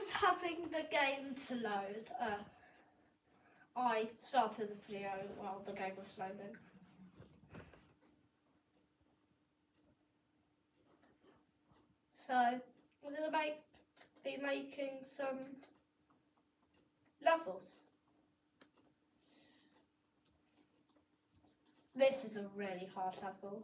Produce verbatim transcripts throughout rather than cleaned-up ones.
was having the game to load, uh, I started the video while the game was loading. So I'm gonna make be making some levels. This is a really hard level.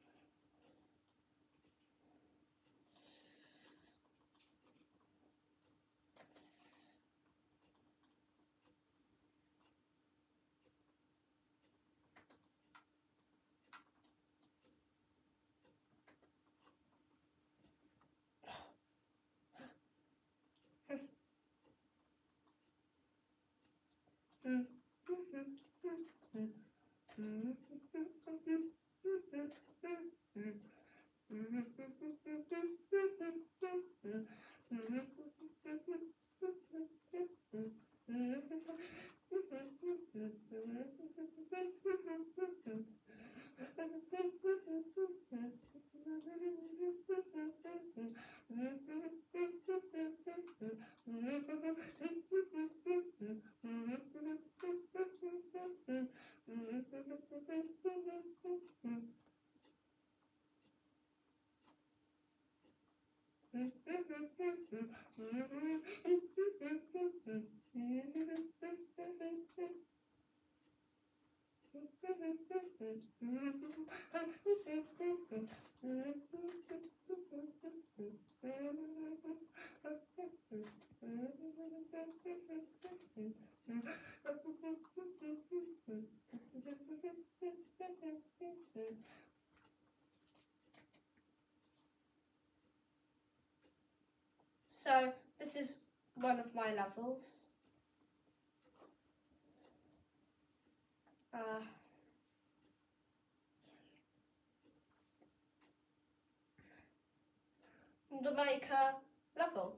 So this is one of my levels. Uh, to make a level.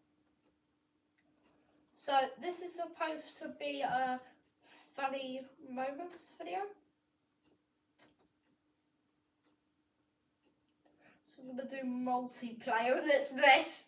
So this is supposed to be a funny moments video. So I'm gonna do multiplayer and it's this.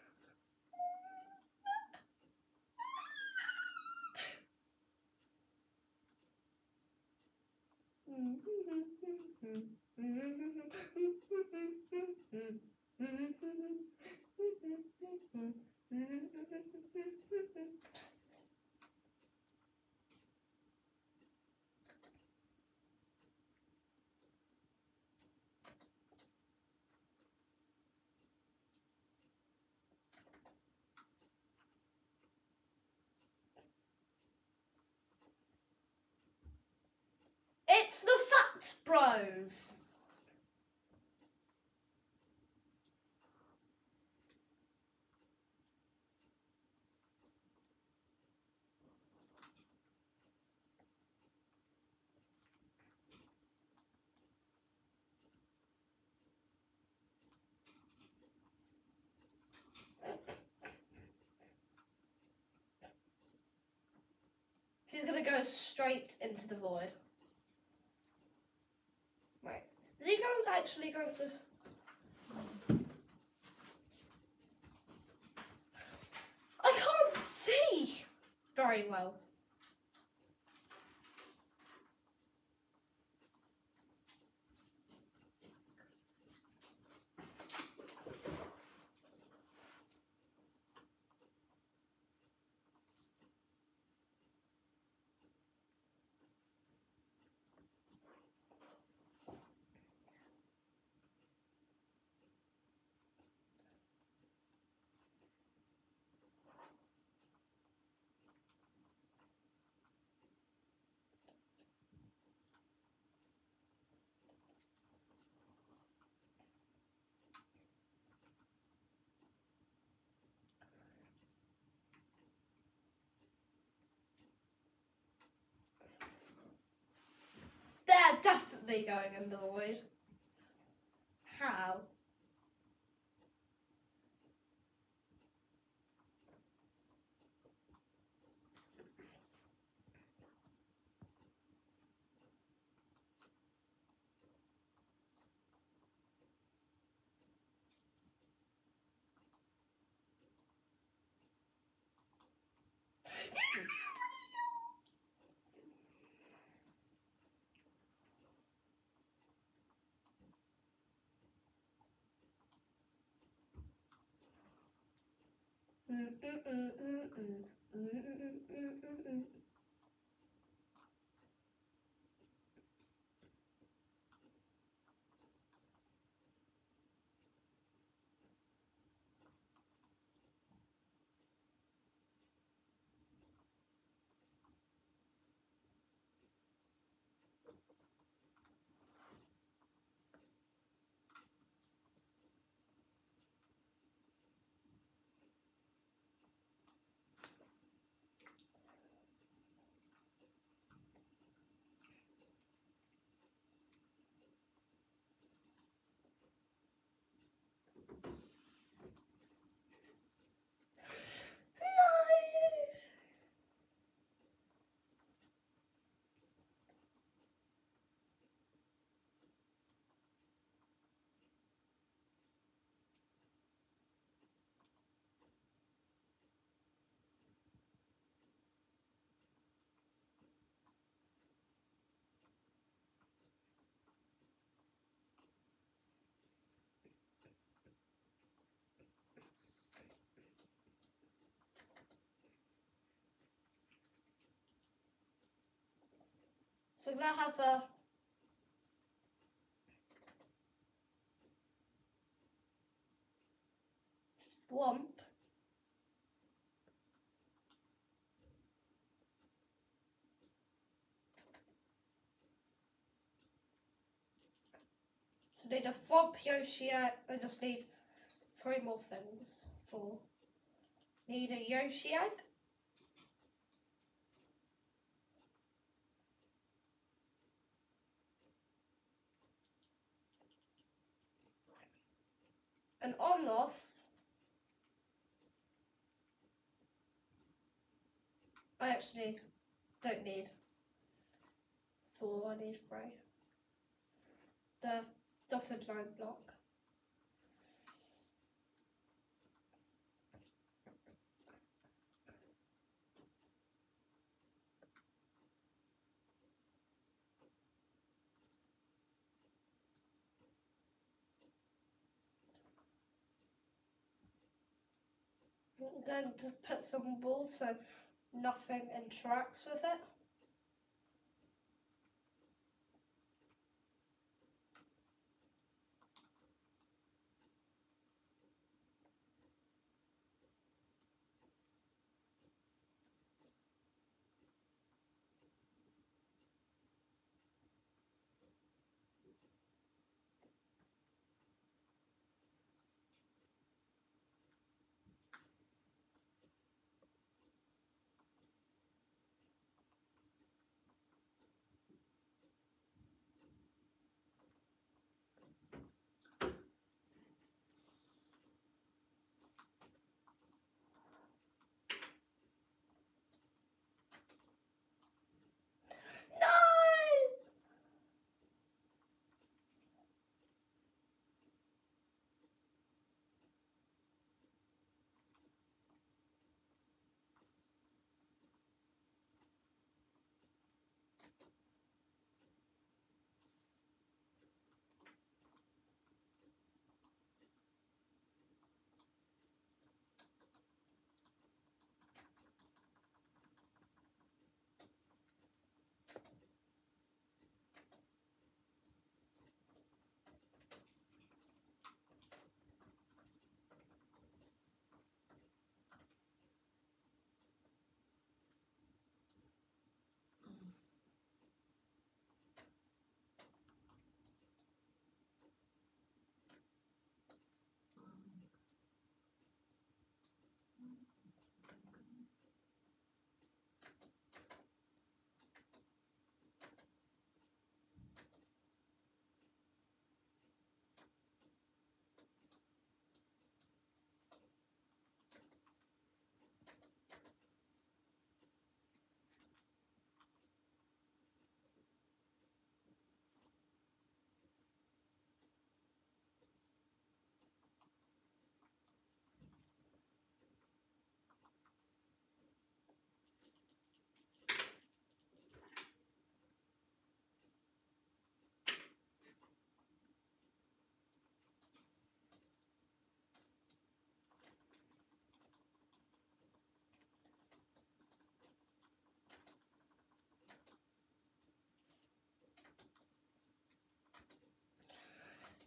It's the Fat Bros. He's gonna go straight into the void. Right. Is he going actually going to? I can't see very well. They're definitely going in the void. How? So we're gonna have a swamp. So need a swamp, Yoshi egg. I just need three more things. Four. Need a Yoshi egg. An on-off. I actually don't need four, I need three. The dotted line block. I'm going to put some walls so nothing interacts with it.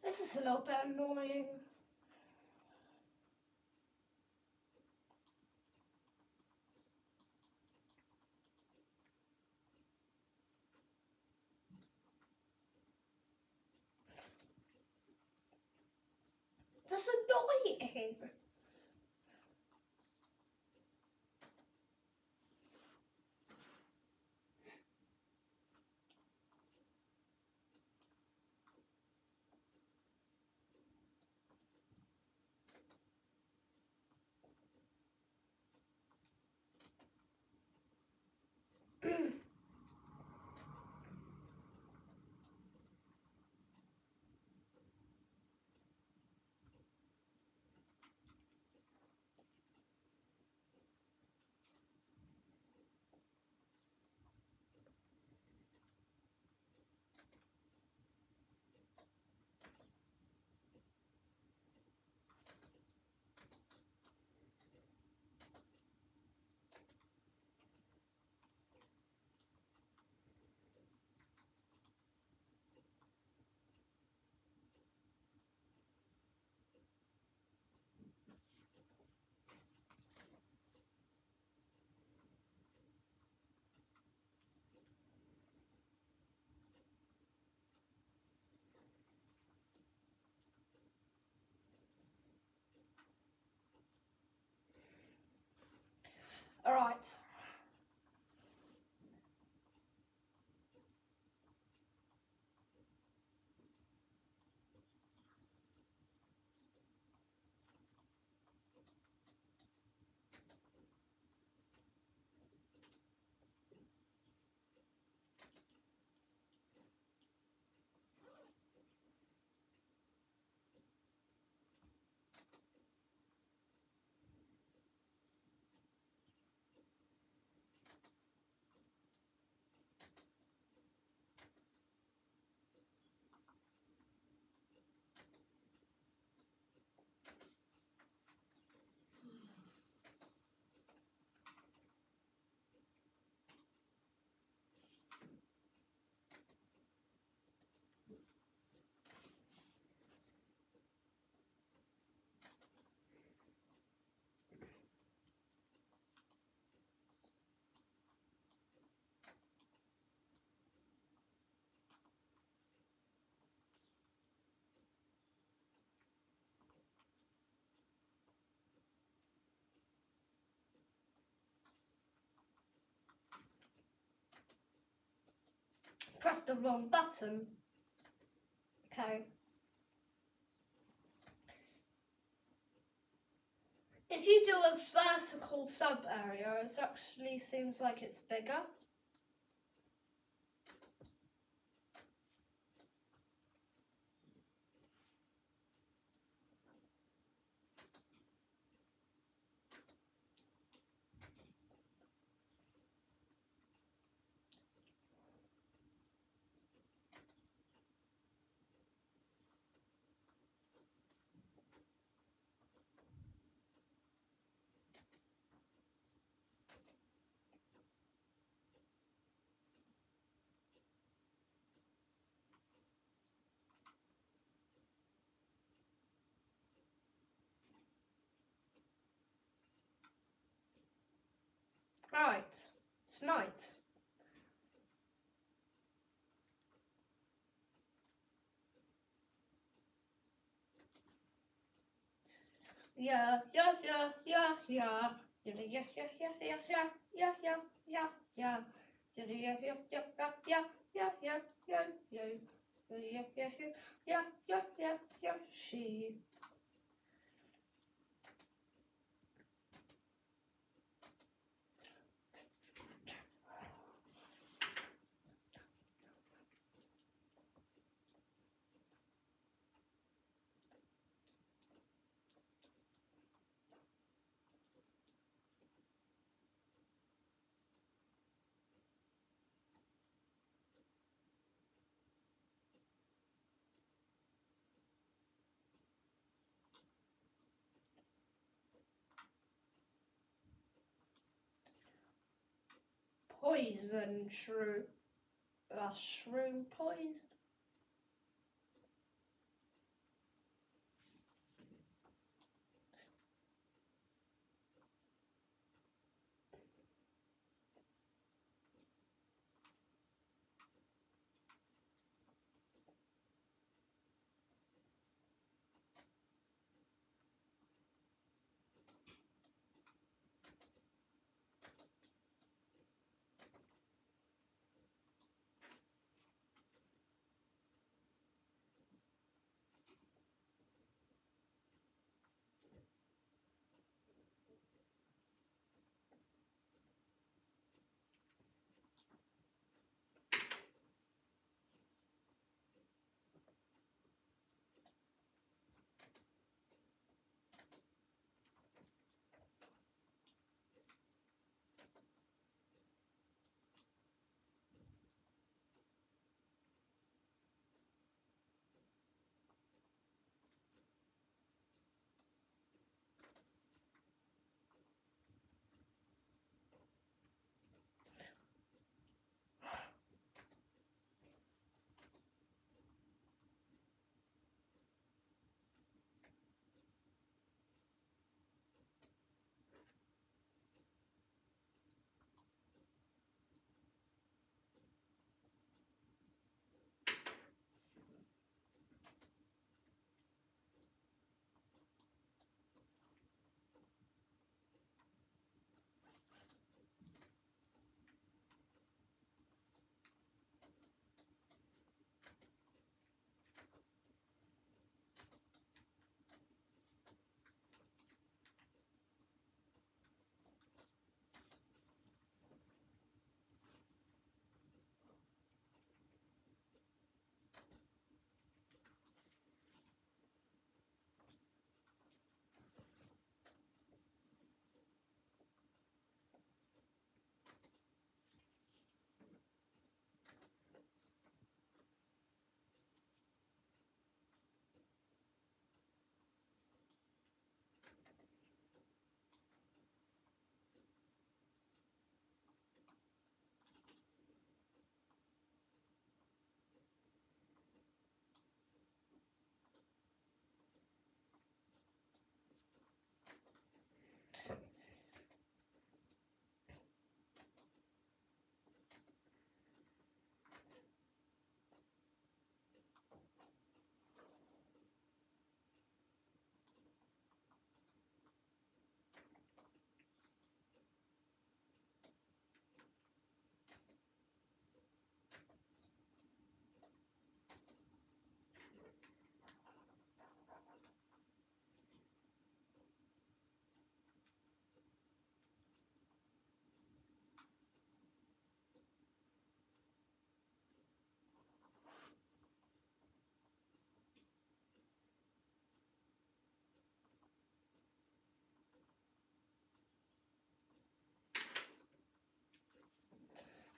This is a little bit annoying. That's annoying. All right. Press the wrong button. Okay. If you do a vertical sub area, it actually seems like it's bigger. Right, it's night. Yeah, yeah, yeah, yeah, yeah. Yeah, yeah, yeah, yeah, yeah, yeah, yeah, yeah, yeah, yeah. Yeah, yeah, yeah, yeah, yeah, yeah, yeah, yeah, yeah, yeah. Yeah, yeah, yeah, yeah, yeah, yeah, yeah, she. Poison shroom. Uh, shroom poison.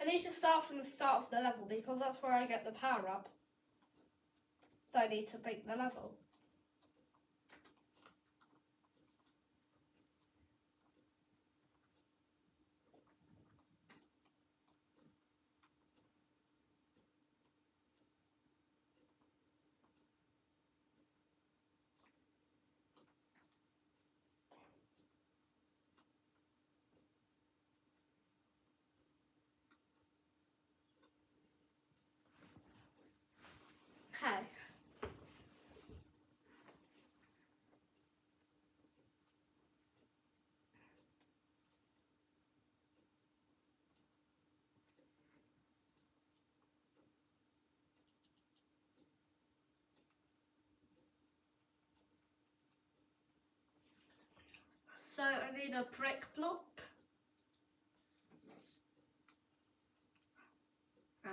I need to start from the start of the level because that's where I get the power up. So I need to beat the level. Okay. So I need a brick block. Ah.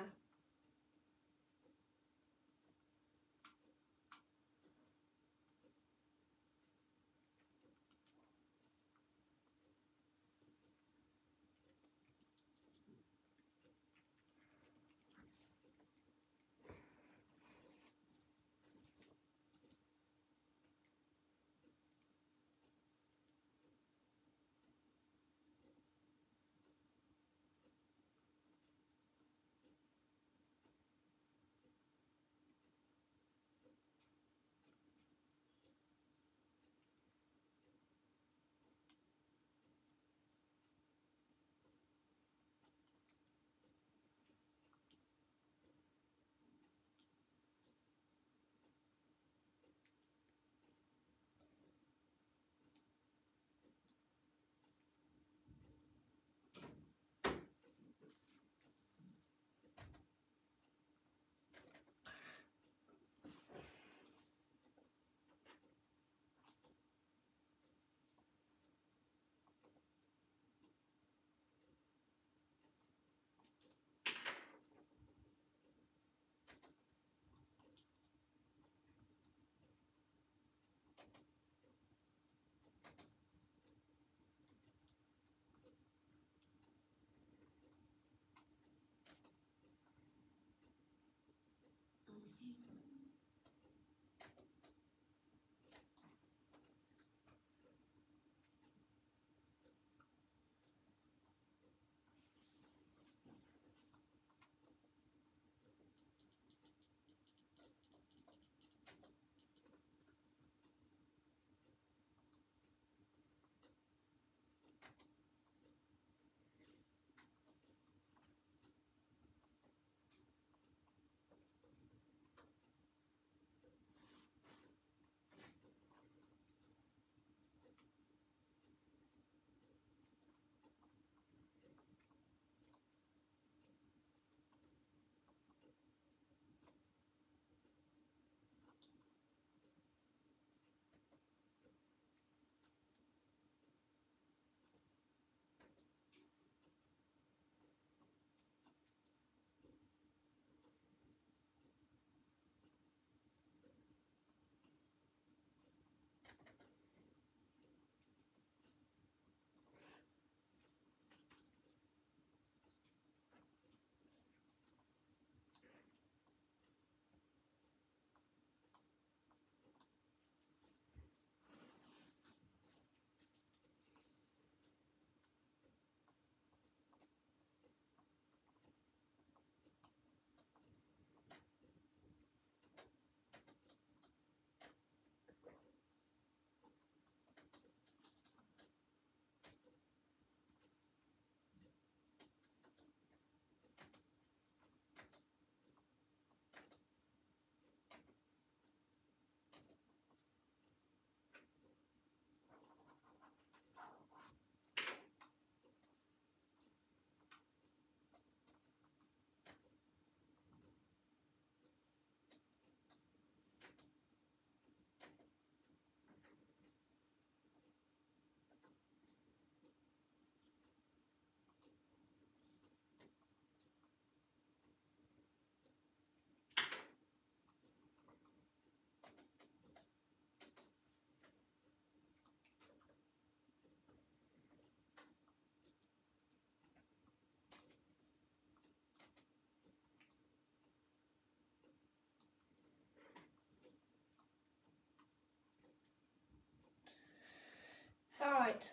Right.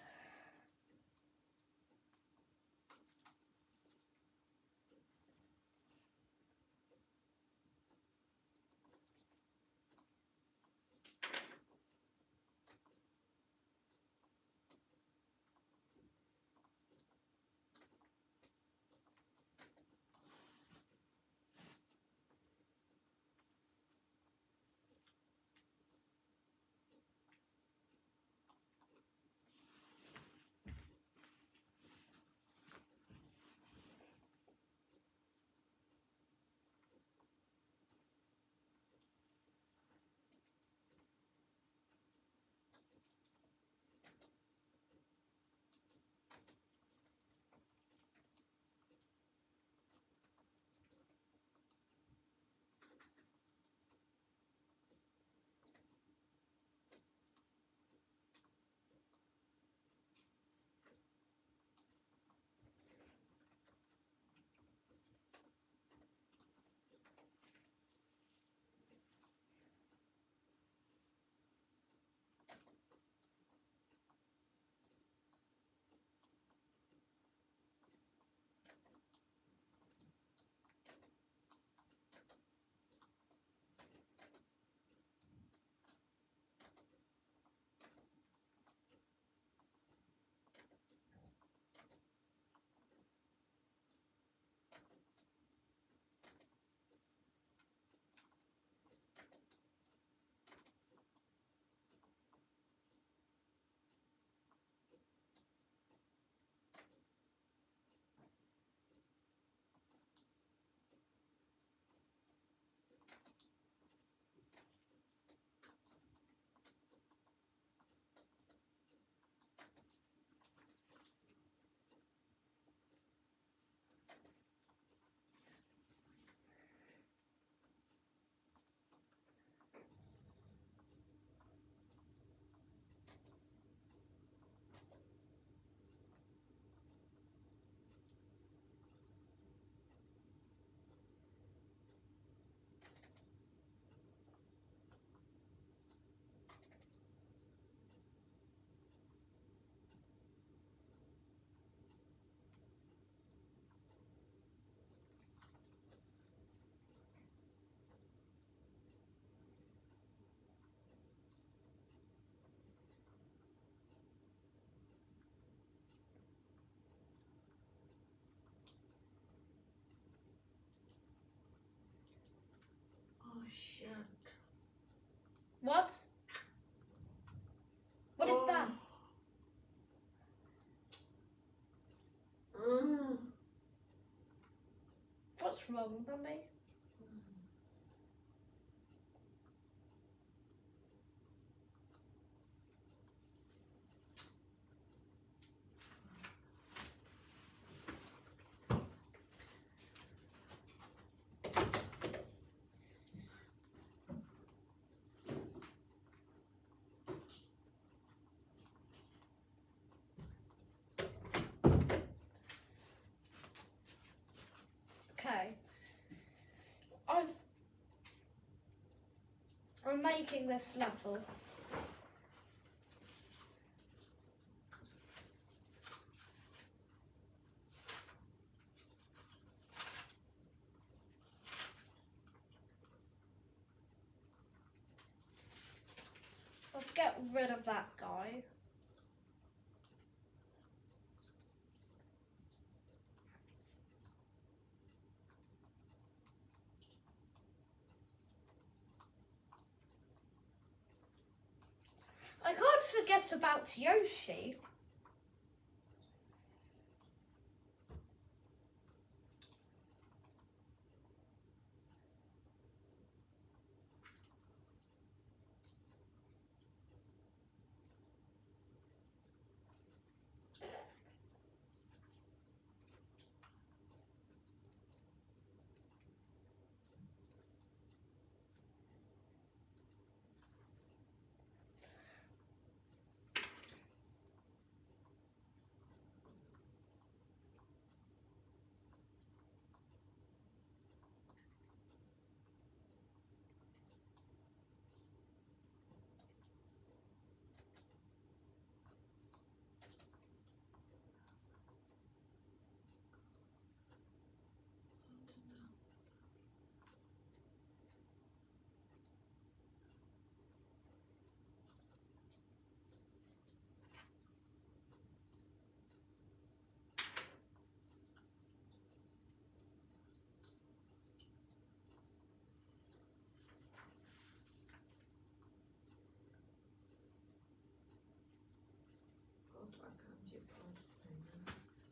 Oh shit. What? What is Oh. bad? Mm. What's wrong, Bambi? Okay. I've I'm making this level. Let's get rid of that guy. I can't forget about Yoshi. wakacje proste.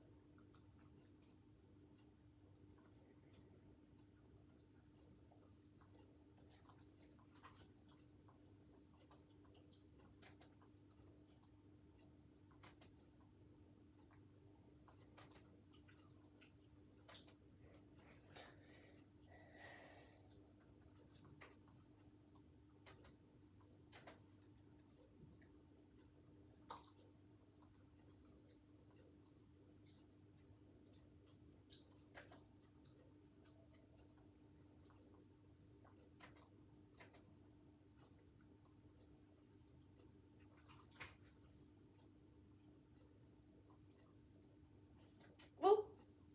Oh,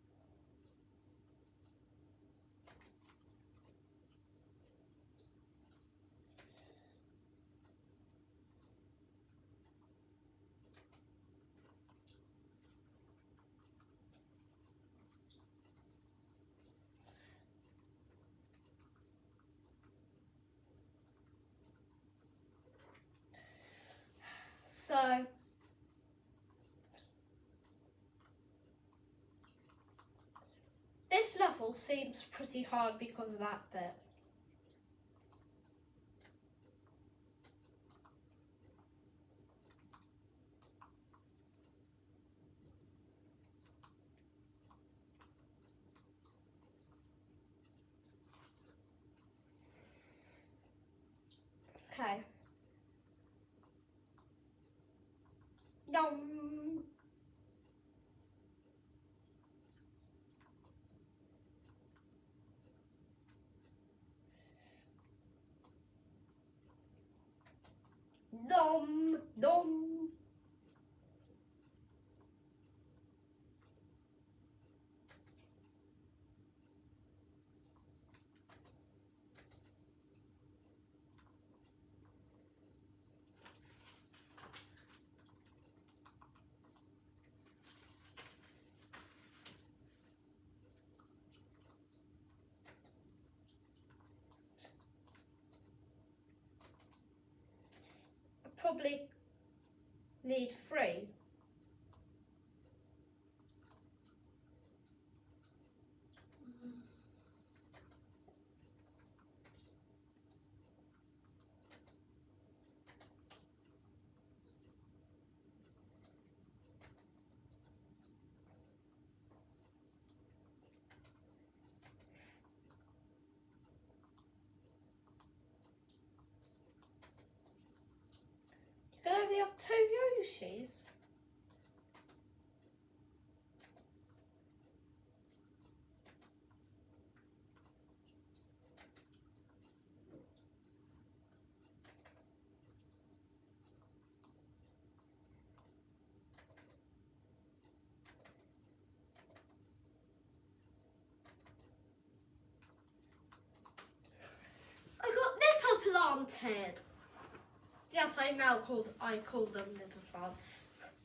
so this level seems pretty hard because of that bit. Okay. Dum. Dum. Dum. Probably need three. You can only have two Yoshis. I got nipple planted. Yes, I now called I called them nipple plants.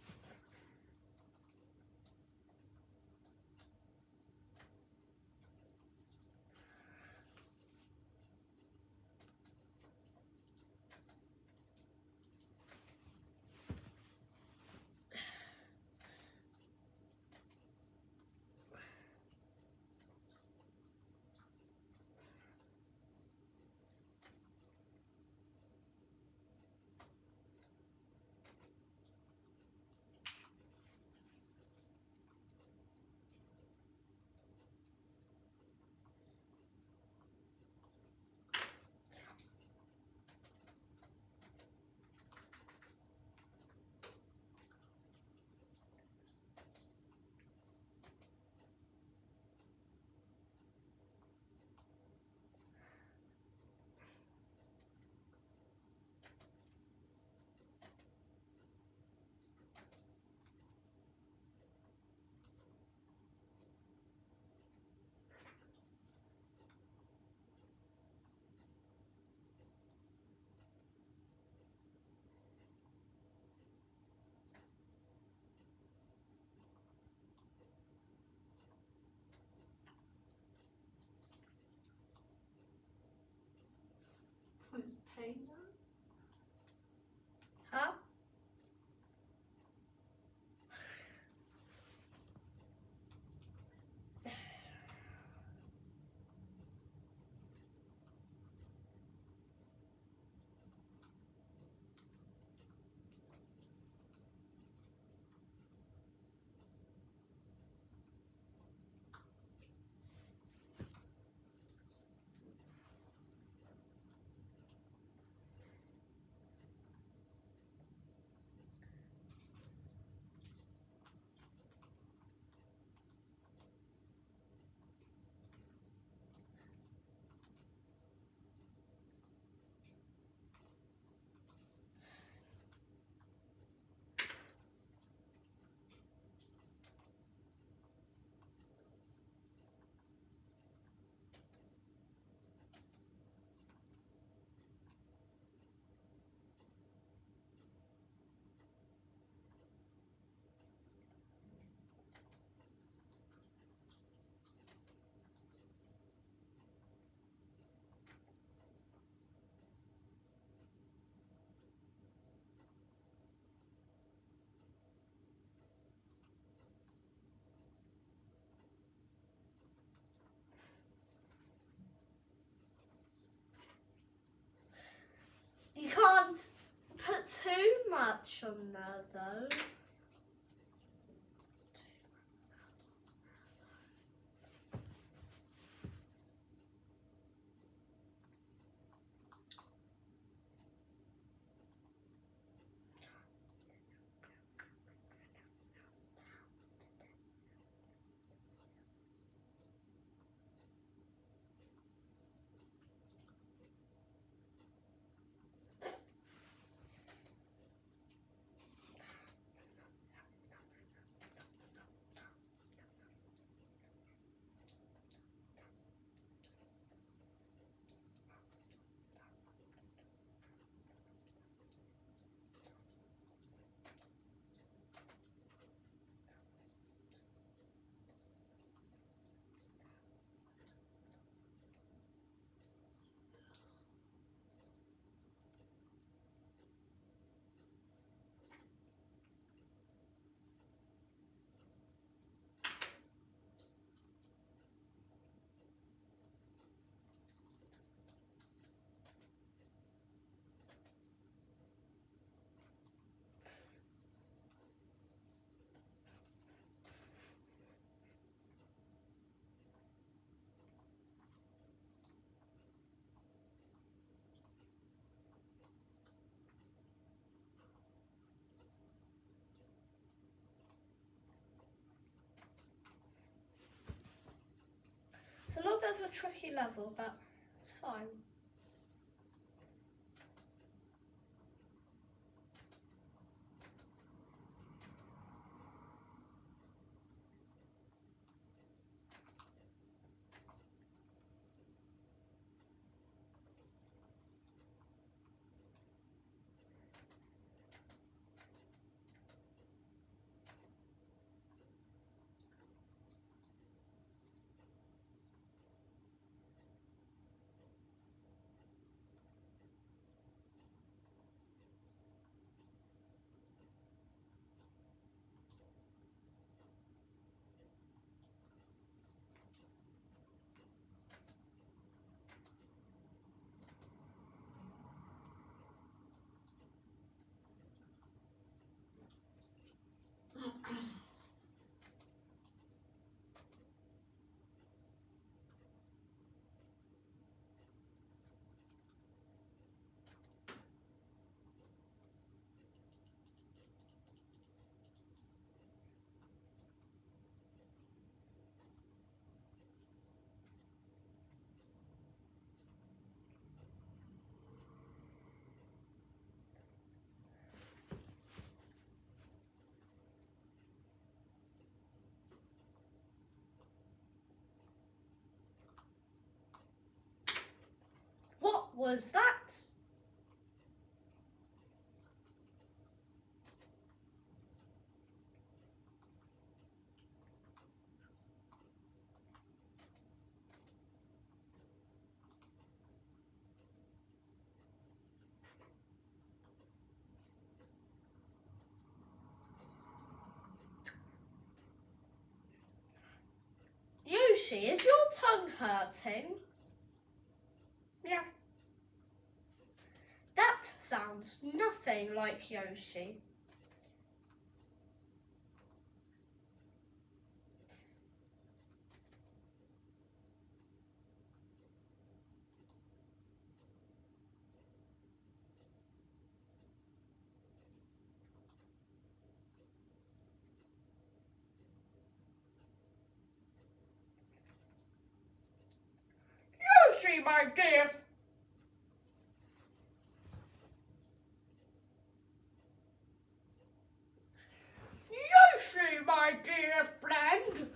Was pain Huh? put too much on there though. It's a little bit of a tricky level, but it's fine. What was that? Yoshi, is your tongue hurting? Yeah. That sounds nothing like Yoshi. Yoshi, my dear. Yoshi, my dear friend.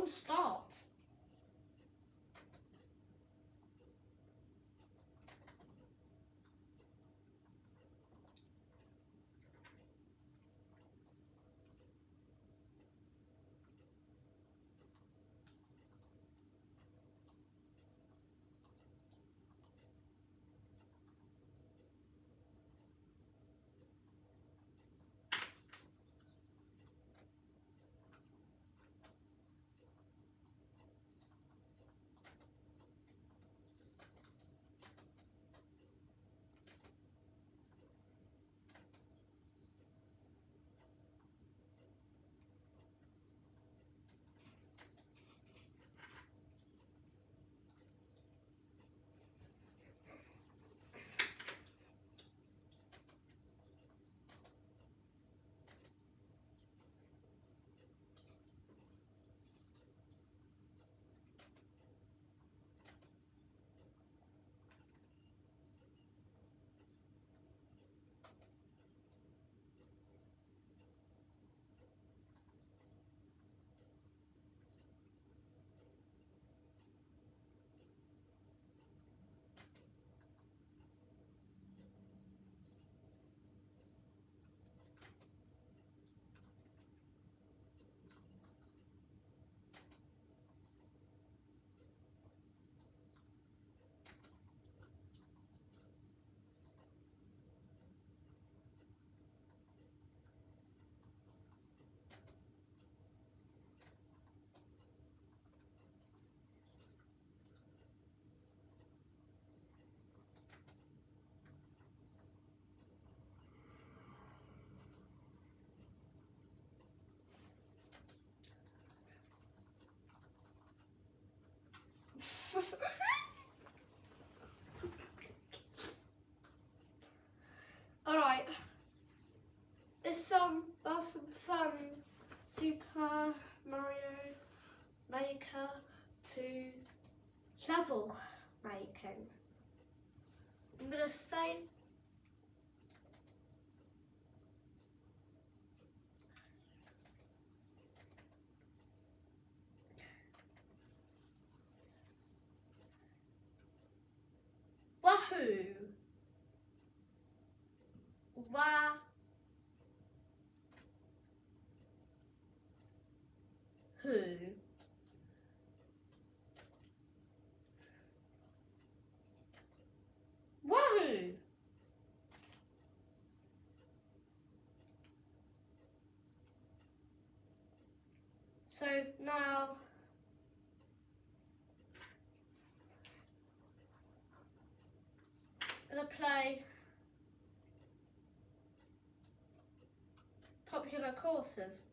on start. Alright. It's um that's some fun Super Mario Maker two level making. I'm gonna say wahoo! Wah who? Wahoo! So now I'm gonna play popular courses.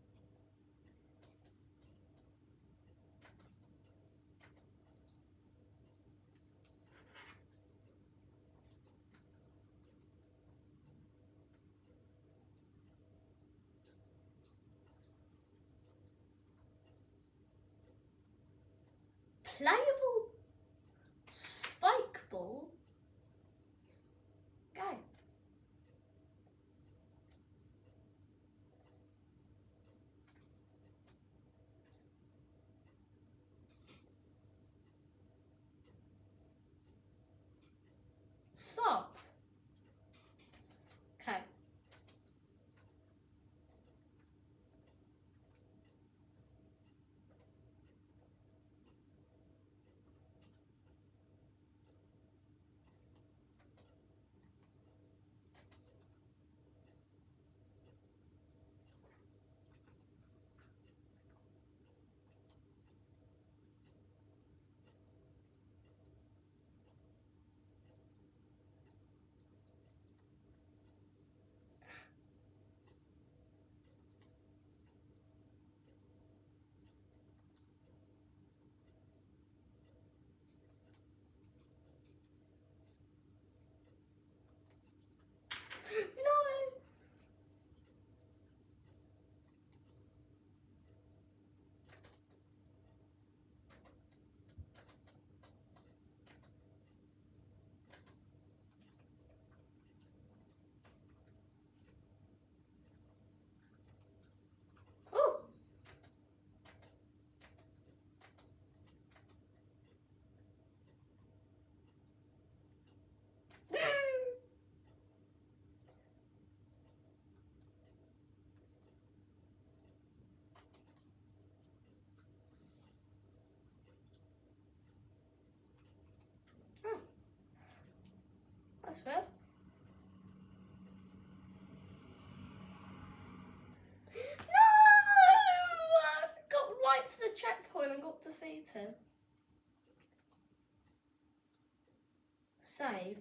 Playable spike ball. Go. Start. Okay. That's good. No! I got right to the checkpoint and got defeated. Save.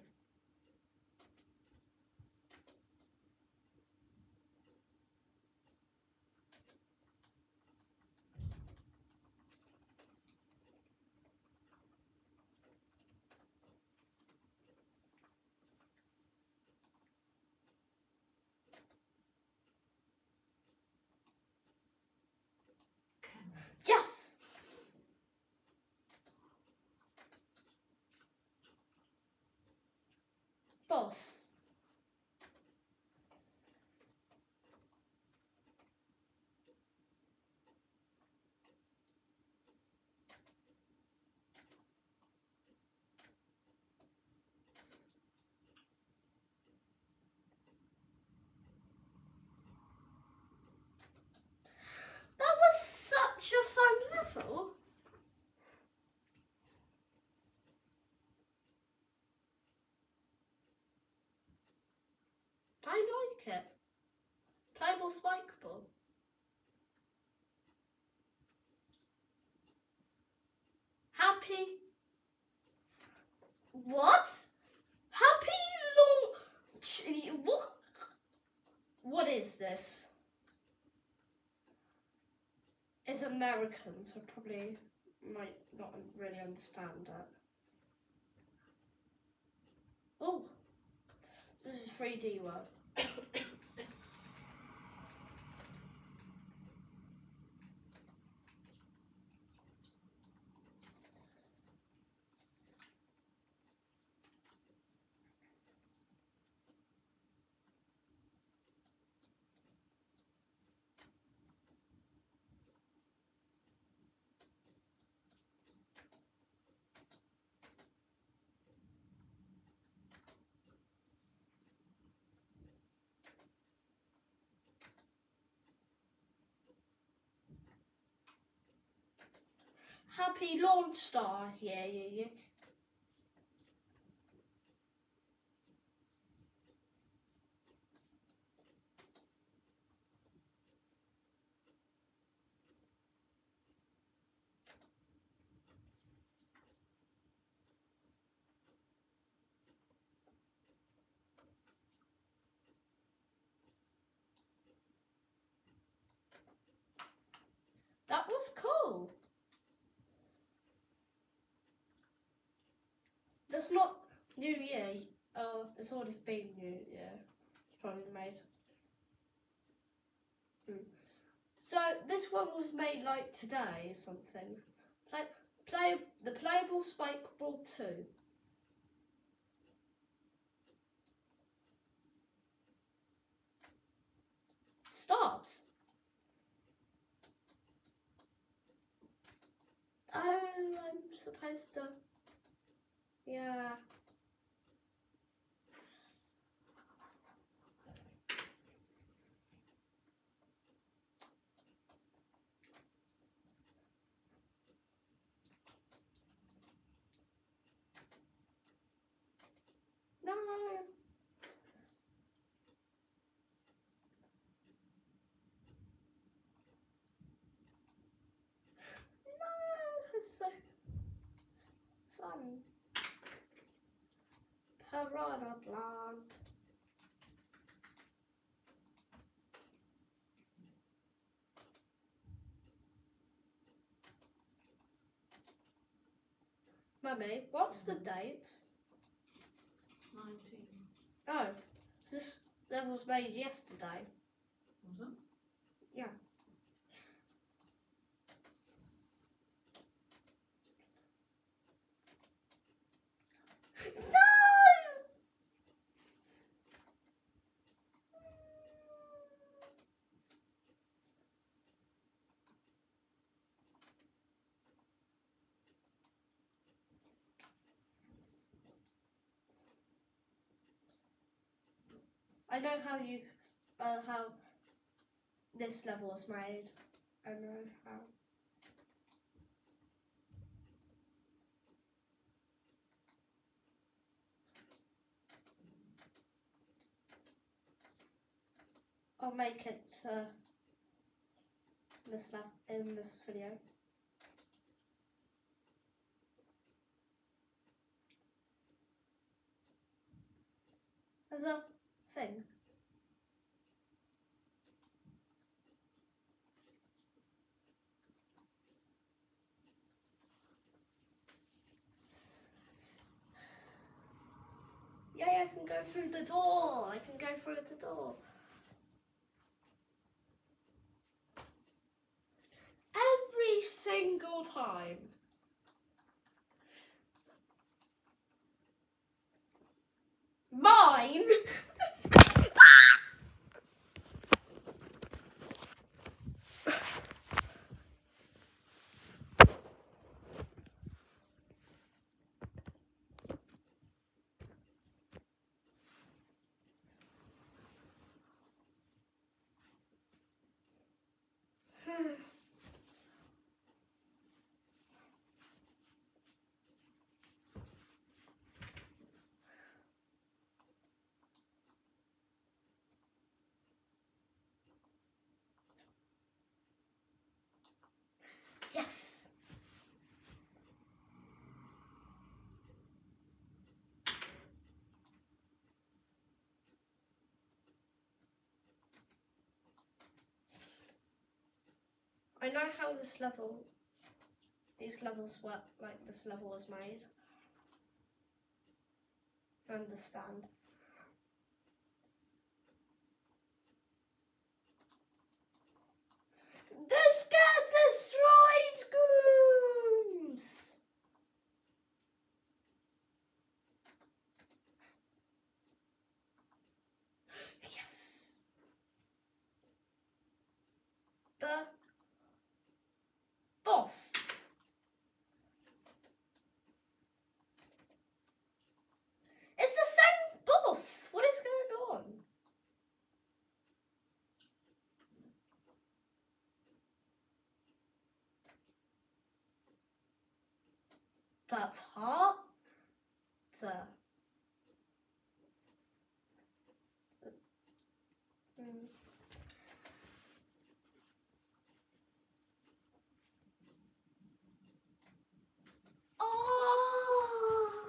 Yes! Boss. That was such a fun level. I like it. Playable spike ball. Happy. What? Happy long. What? What is this? It's American, so probably might not really understand it. Oh, this is three D word. Happy launch star. Yeah, yeah, yeah. That was cool. That's not New Year. Oh, it's already been New Year. It's probably made. Hmm. So this one was made like today or something. Play, play the playable spike ball two. Start. Oh, I'm supposed to. Yeah. No. No, it's so fun. Piranha plant. Mummy, what's the date? Nineteen. Oh, so this level was made yesterday. Was it? Yeah. No! I know how you, uh, how this level was made. I know how. I'll make it uh, this left in this video. As a thing. Yay, I can go through the door. I can go through the door. Every single time. Mine. Yes. I know how this level, these levels work, like this level was made. I understand. This get destroyed, Gooms! Yes. The boss. It's the same boss. What is going on? That's hard. Uh, mm. Oh!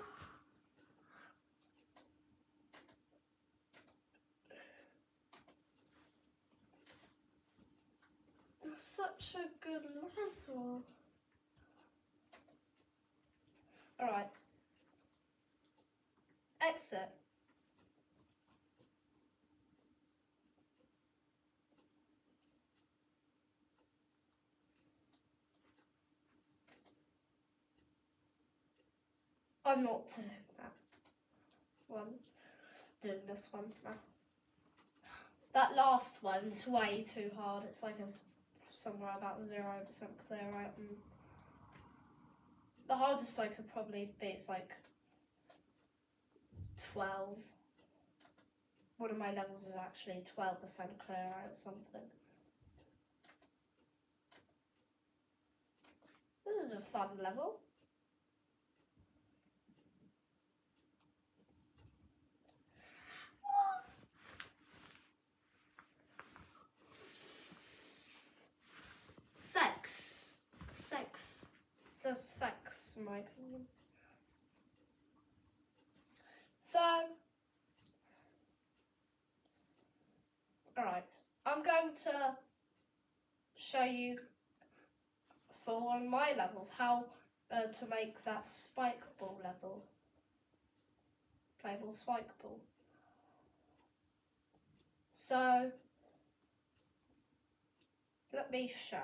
That's such a good level. Alright. Exit. I'm not doing that one. Doing this one now. That last one's way too hard. It's like a, somewhere about zero percent clear out. And the hardest I could probably be is like twelve. One of my levels is actually twelve percent clear out something. This is a fun level. Thanks. Thanks. It says thanks in my opinion. So, alright, I'm going to show you for one of my levels how uh, to make that spike ball level. Playable spike ball. So, let me show.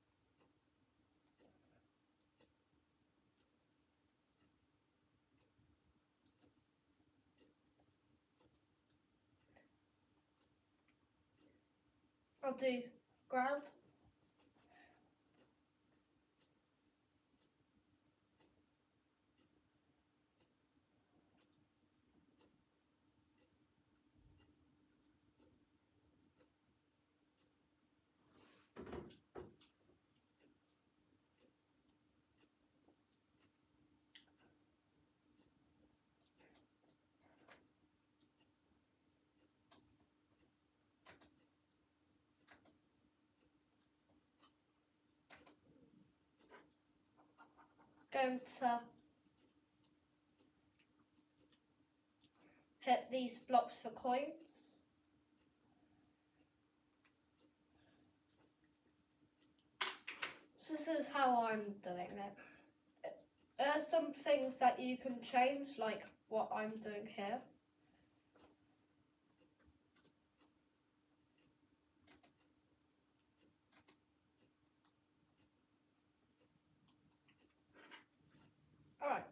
I'll do ground. going to hit these blocks for coins. So this is how I'm doing it. There are some things that you can change, like what I'm doing here. Alright.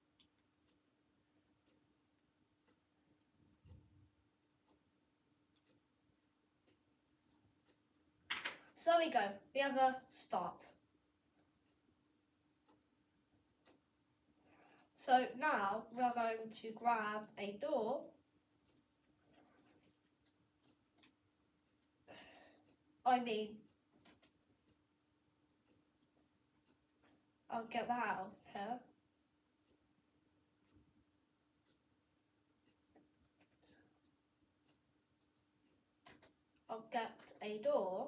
So there we go. We have a start. So now we are going to grab a door. I mean, I'll get that out of here. I'll get a door.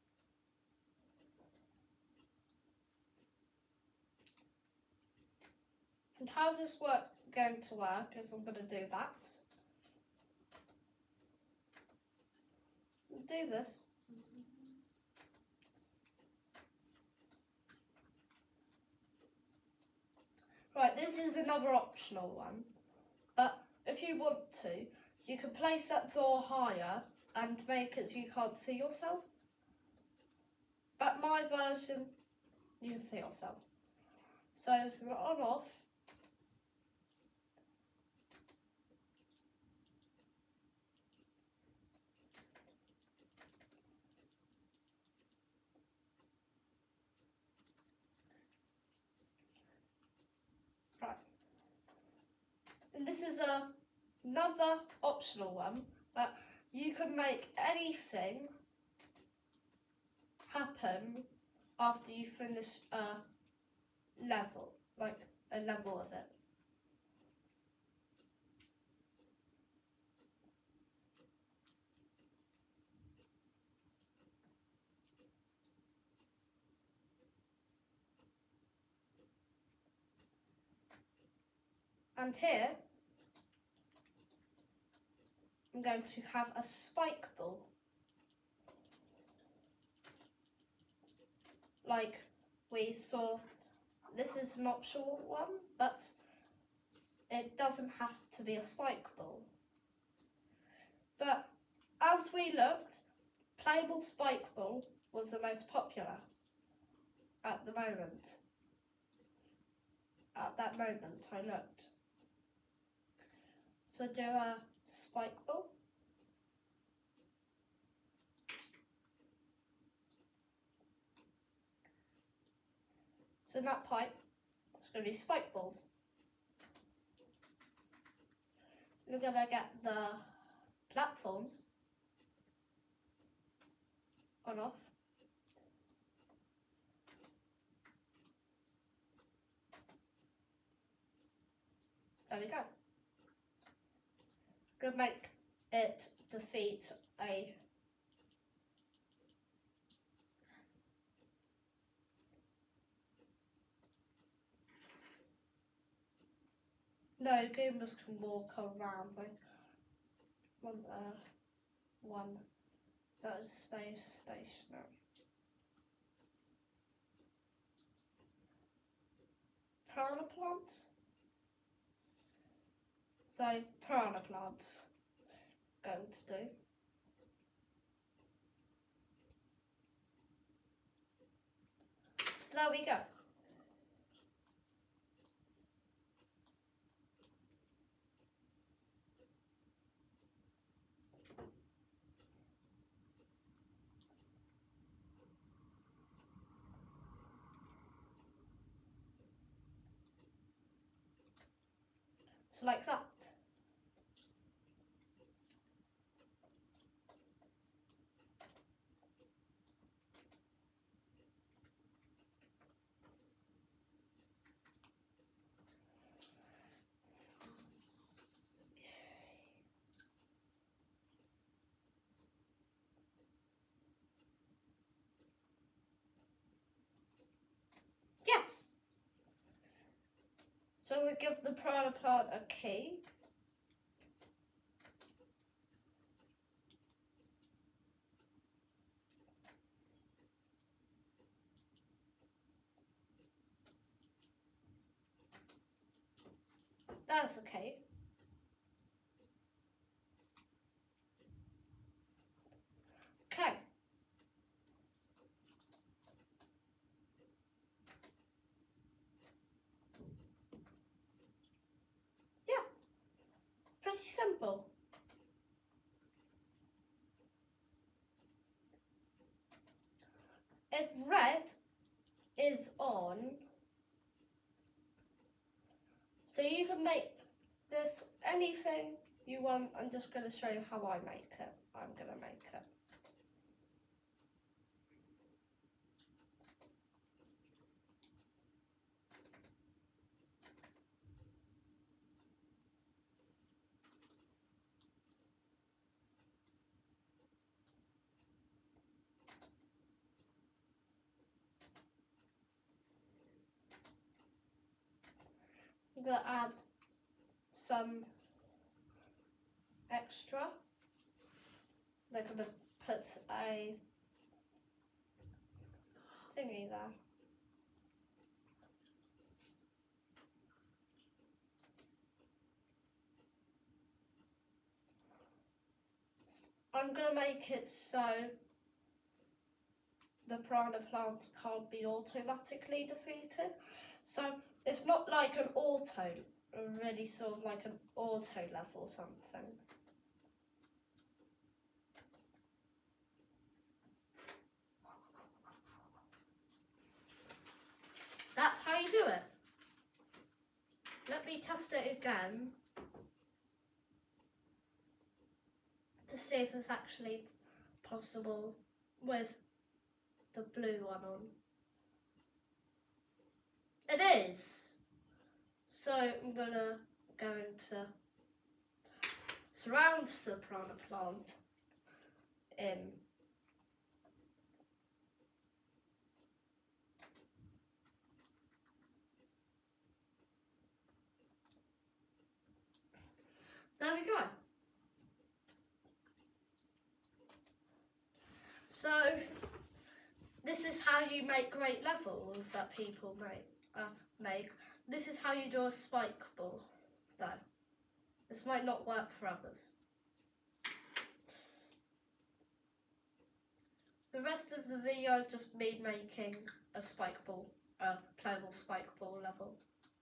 And how's this work going to work is I'm going to do that. Do this. Right, this is another optional one. But if you want to, you can place that door higher and make it so you can't see yourself. But my version, you can see yourself. So it's on off. Right. And this is a, another optional one, but you can make anything happen after you finish a level, like a level of it. And here, I'm going to have a spike ball. Like we saw, this is an optional one, but it doesn't have to be a spike ball. But as we looked, playable spike ball was the most popular at the moment. At that moment, I looked. So do a spike ball. So in that pipe, it's going to be spike balls. We're going to get the platforms on off. There we go. Going to make it defeat a No, gamers can walk around. Like one, uh, one that is stay stationary. Piranha plants. So piranha plants going to do. So there we go. So like that. Yes. So I'm going to give the piranha plant a key. That's okay. Okay. Yeah. Pretty simple. If red is on, so you can make this anything you want. I'm just going to show you how I make it. I'm going to make it. I'm going to add some extra. They're going to put a thingy there. I'm going to make it so the piranha plants can't be automatically defeated. So it's not like an auto, really sort of like an auto level or something. That's how you do it. Let me test it again to see if it's actually possible with the blue one on. It is. So I'm gonna go into surround the piranha plant in there we go. So this is how you make great levels that people make. Uh, make. This is how you do a spike ball, though. This might not work for others. The rest of the video is just me making a spike ball, a playable spike ball level.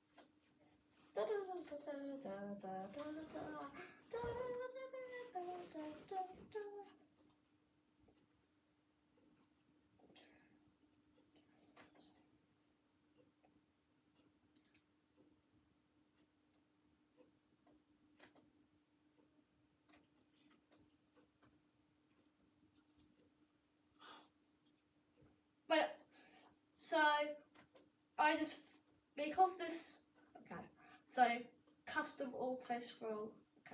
But so I just because this okay. So custom auto scroll. Okay.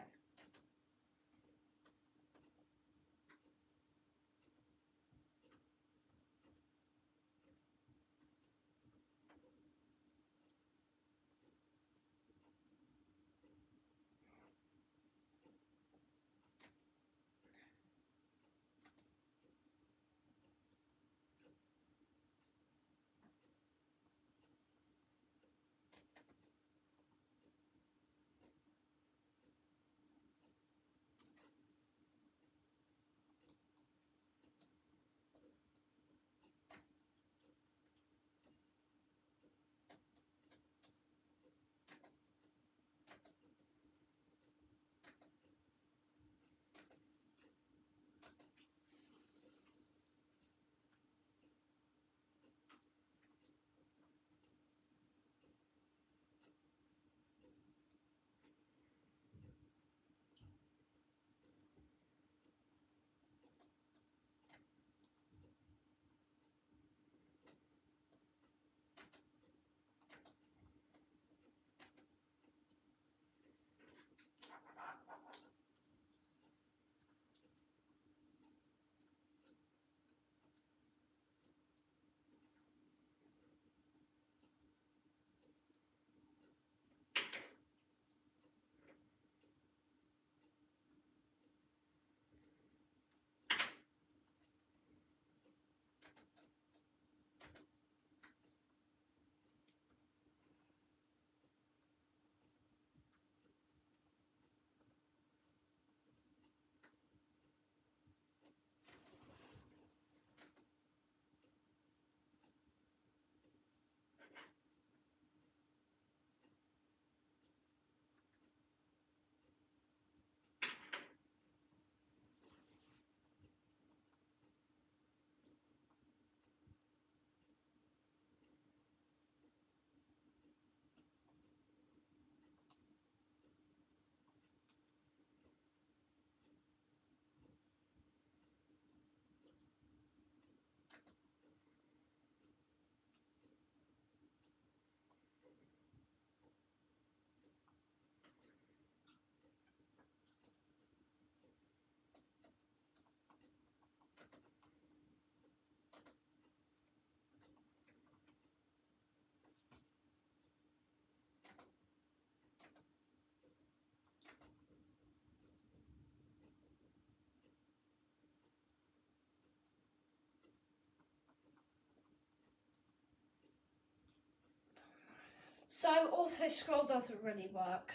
So auto scroll doesn't really work.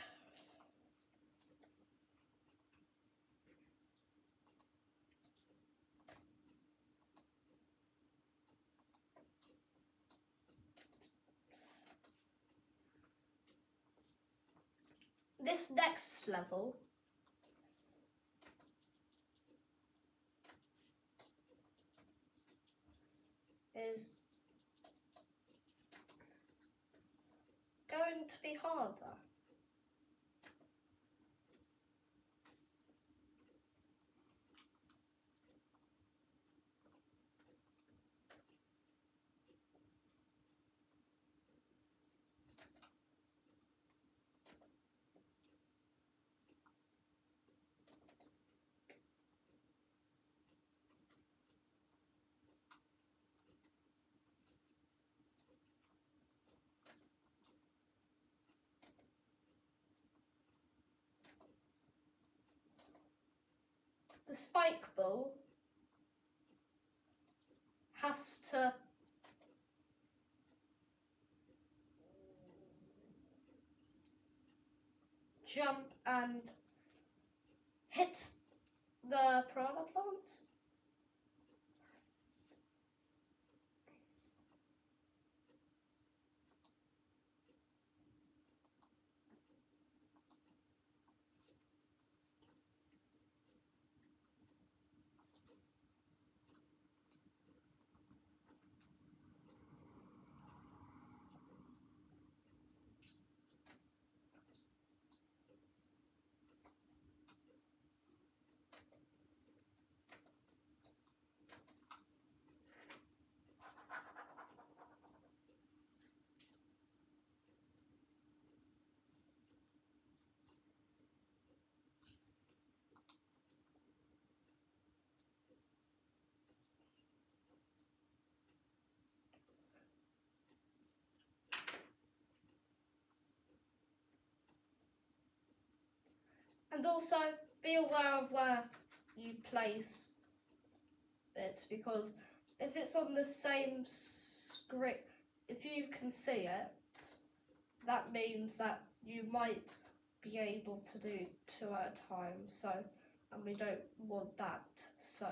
This next level is going to be harder. The spike ball has to jump and hit the piranha plant. And also be aware of where you place it, because if it's on the same screen, if you can see it, that means that you might be able to do two at a time. So, and we don't want that. So.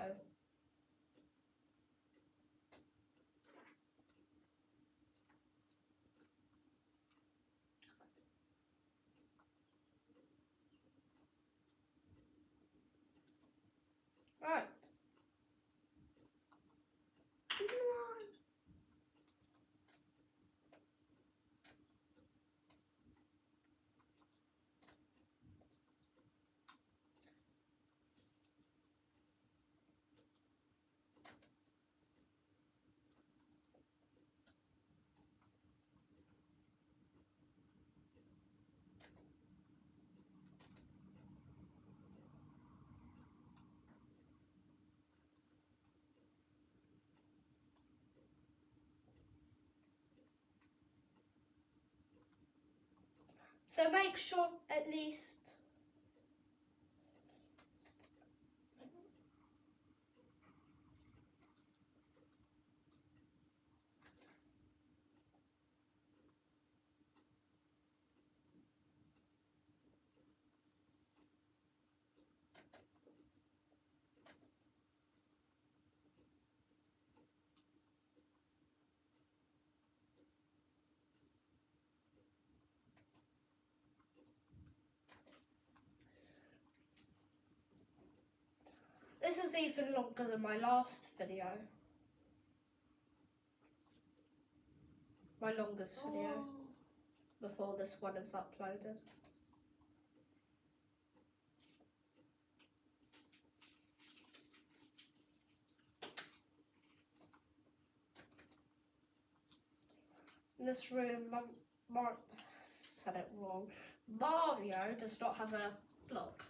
Right. So make sure at least this is even longer than my last video. My longest video Oh. before this one is uploaded. In this room, Mar Mar said it wrong. Mario does not have a block.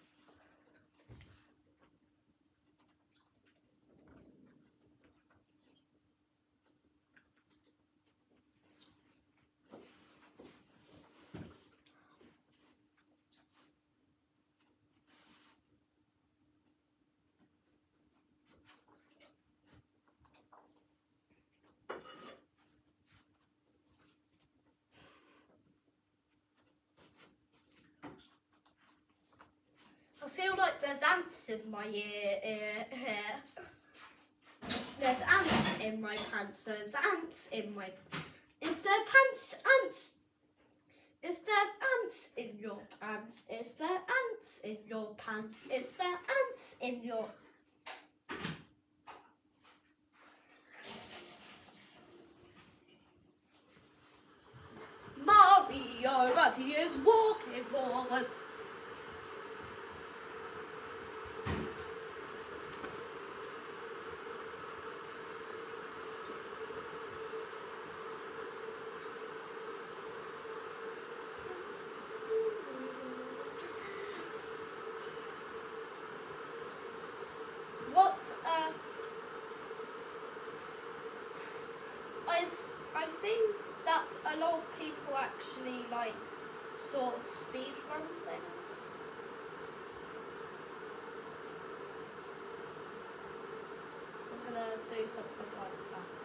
ants in my ear, ear, hair. There's ants in my pants. There's ants in my. Is there pants? Ants. Is there ants in your pants? Is there ants in your pants? Is there ants in your. Mario, but he is walking forward. What uh, I I've seen that a lot of people actually like sort of speed run things. So I'm gonna do something like that.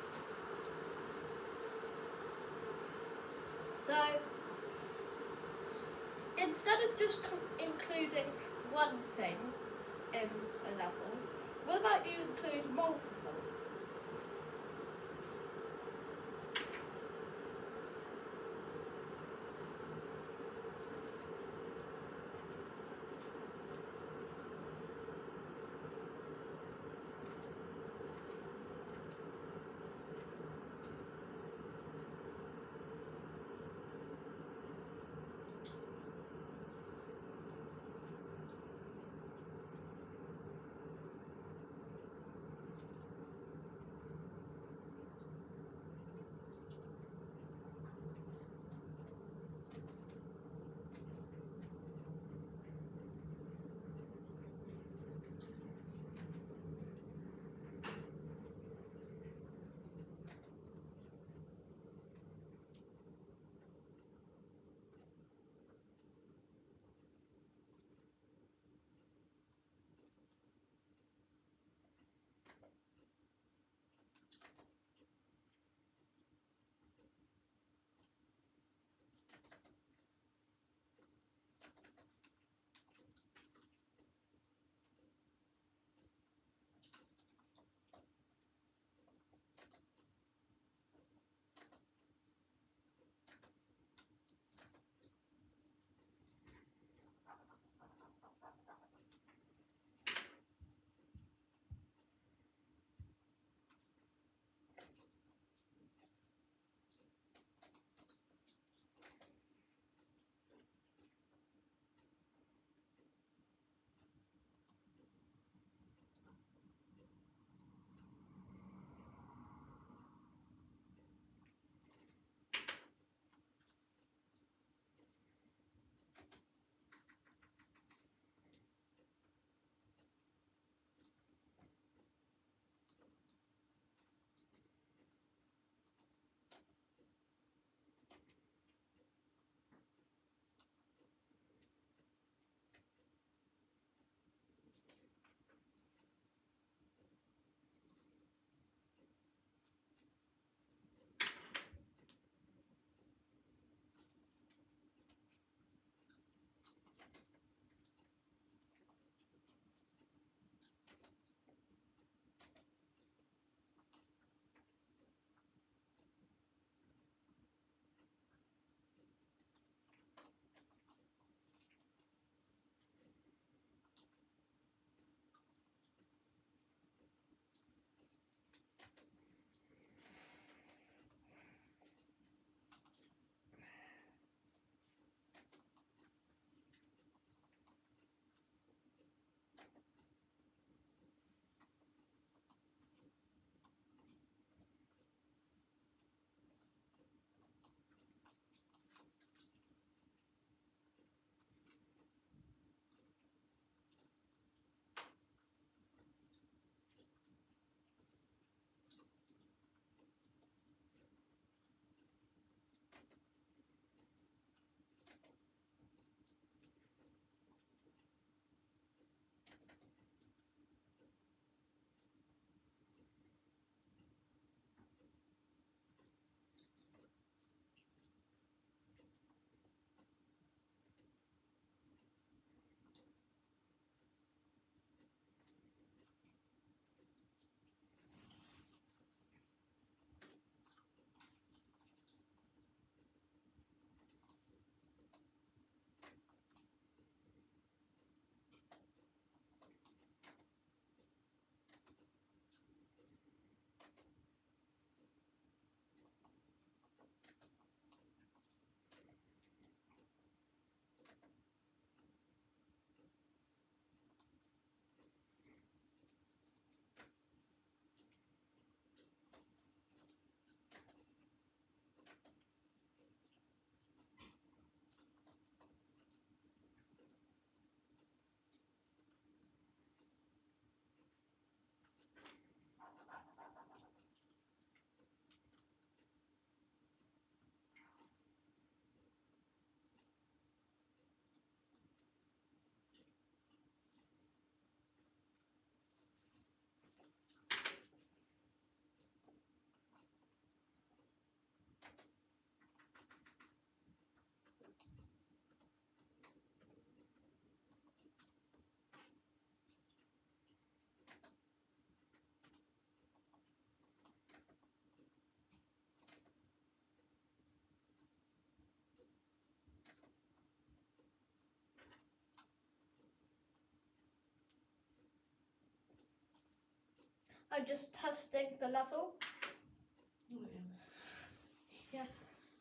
So instead of just co- including one thing in a level, what about you include multiple? I'm just testing the level. Oh yeah. Yes.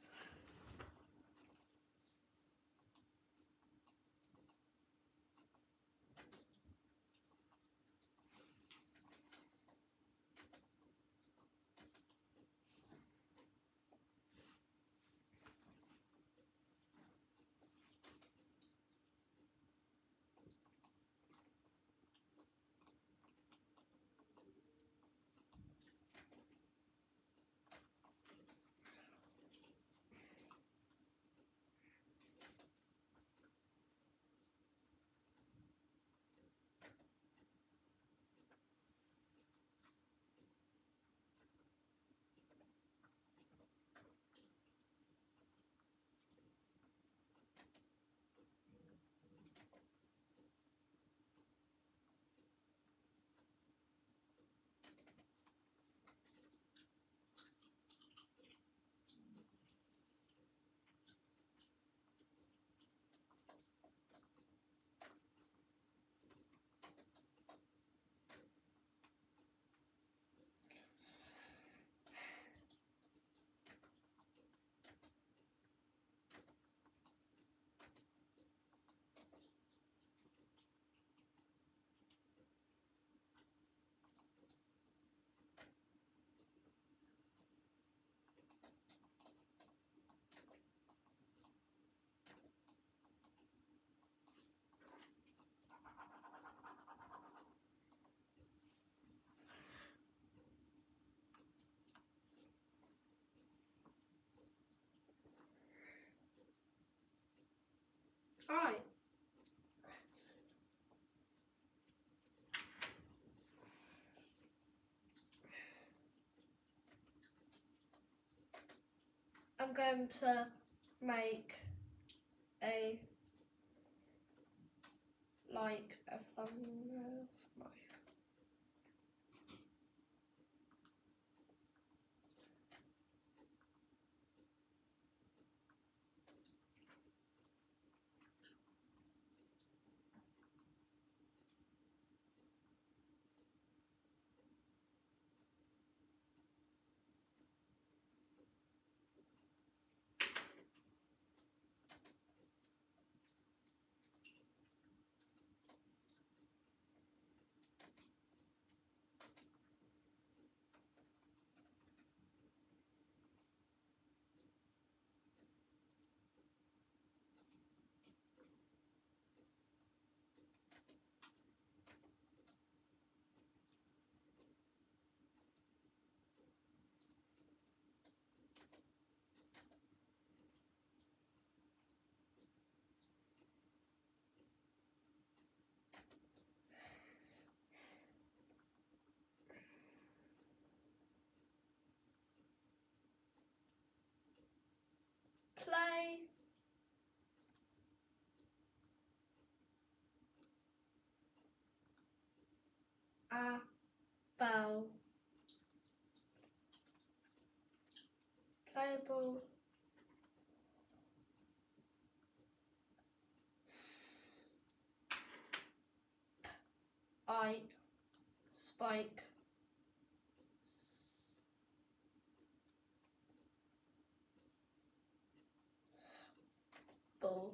Alright. I'm going to make a like a thumbnail of my play a bell. Playable s- I spike ball.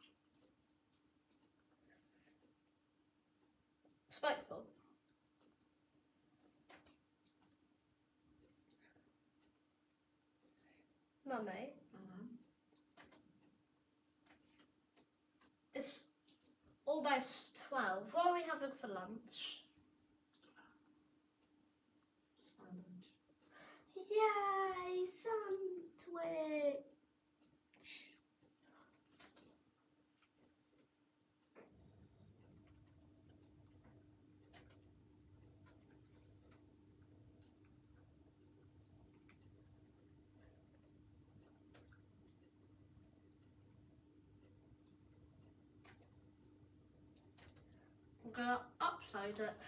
Spike ball. Mummy, Uh-huh. it's almost twelve. What are we having for lunch? Sandwich. Yay, sandwich! I'm gonna upload it.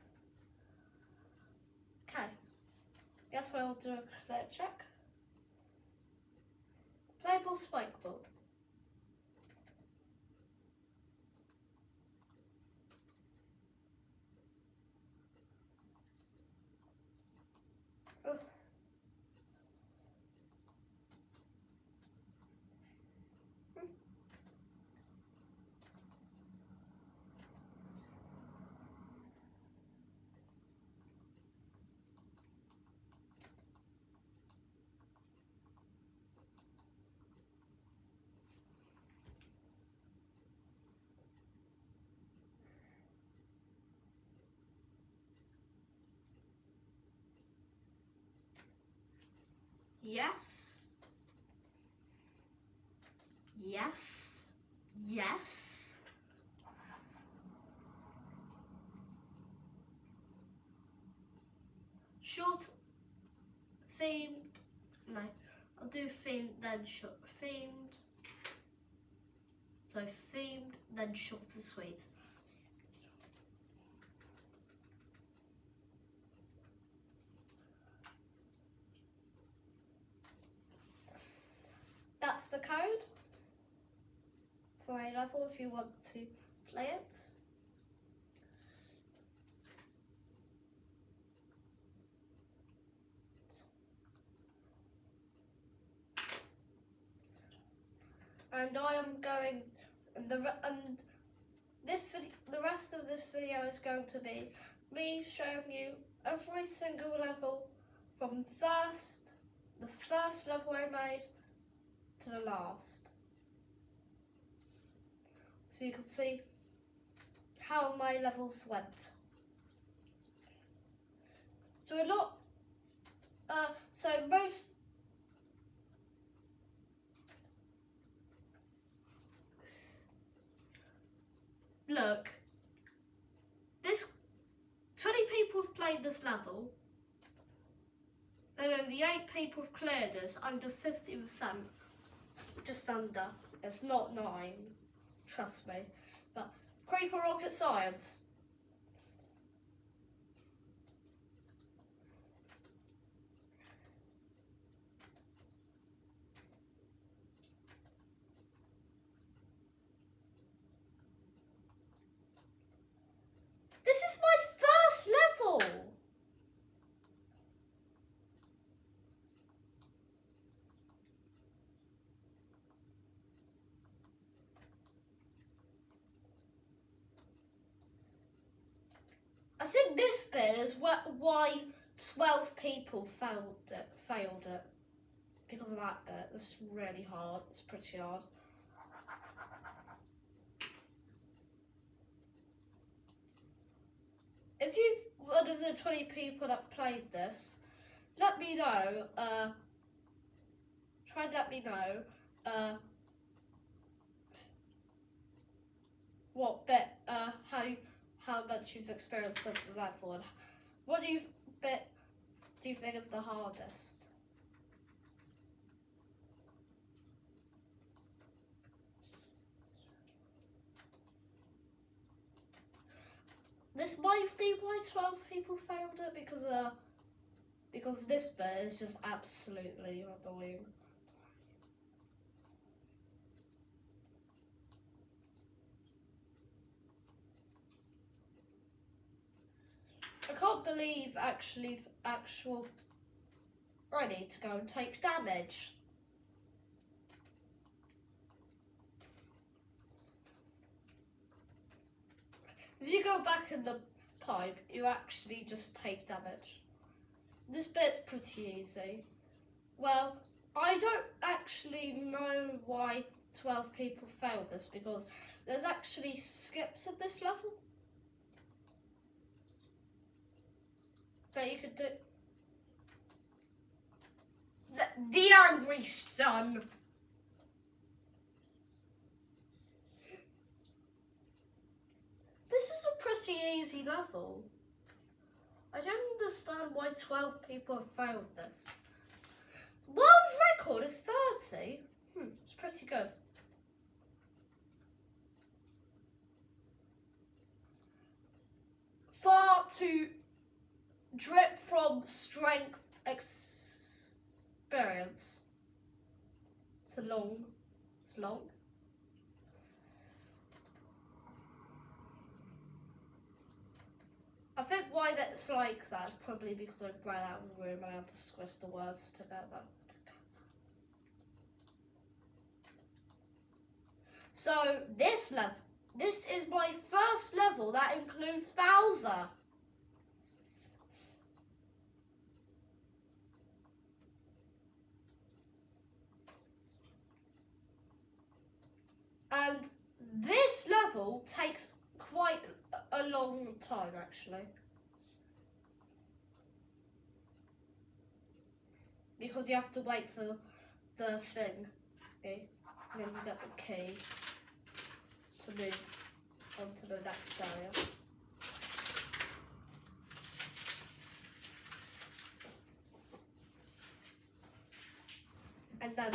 Okay. Guess I'll do a clip check. Playable spike ball. Yes. Yes. Yes. Short themed. No, I'll do themed then short. Themed. So themed then short and sweet. That's the code for A level if you want to play it. And I am going, and the and this video, the rest of this video is going to be me showing you every single level from first, the first level I made to the last. So you can see how my levels went. So a lot, uh, so most, look, this, twenty people have played this level, and only eight people have cleared this, under fifty percent, just under, it's not nine, trust me, but Creeper Rocket Science. This is my first level! I think this bit is wh why twelve people failed it, failed it. Because of that bit. It's really hard. It's pretty hard. If you've one of the twenty people that have played this, let me know. Uh, try and let me know uh, what bit, uh, how how much you've experienced with the level, and what do you bit do you think is the hardest? This might be why twelve people failed it, because uh, because this bit is just absolutely annoying. I can't believe actually actual. I need to go and take damage. If you go back in the pipe, you actually just take damage. This bit's pretty easy. Well, I don't actually know why twelve people failed this, because there's actually skips at this level that you could do. The, the Angry Sun. This is a pretty easy level. I don't understand why twelve people have failed this. World record is thirty. Hmm, it's pretty good. Far to drip from strength experience. It's a long, it's long. I think why that's like that is probably because I ran out of room and I had to squish the words together. So this level, this is my first level that includes Bowser. And this level takes quite a long time, actually. because you have to wait for the thing. Okay, and then you get the key to move onto the next area. And then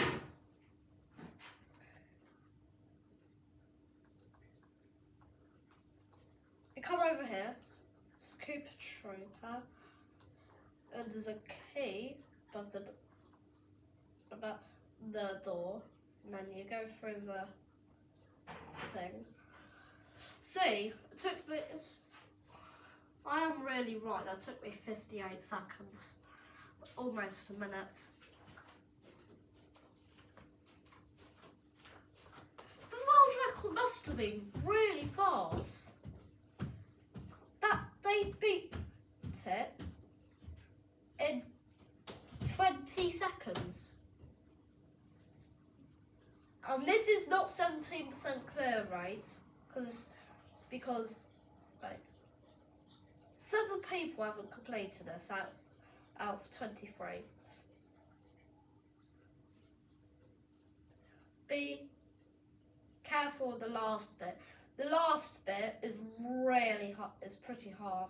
you come over here, it's a Koopa Trooper, and there's a key above the above the door, and then you go through the thing. See, it took me. It's, I am really right. That took me fifty-eight seconds, almost a minute. The world record must have been really fast. That they beat it in twenty seconds. And this is not seventeen percent clear rate, because because like seven people haven't completed this out out of twenty-three. Be careful of the last bit. The last bit is really hard. It's pretty hard.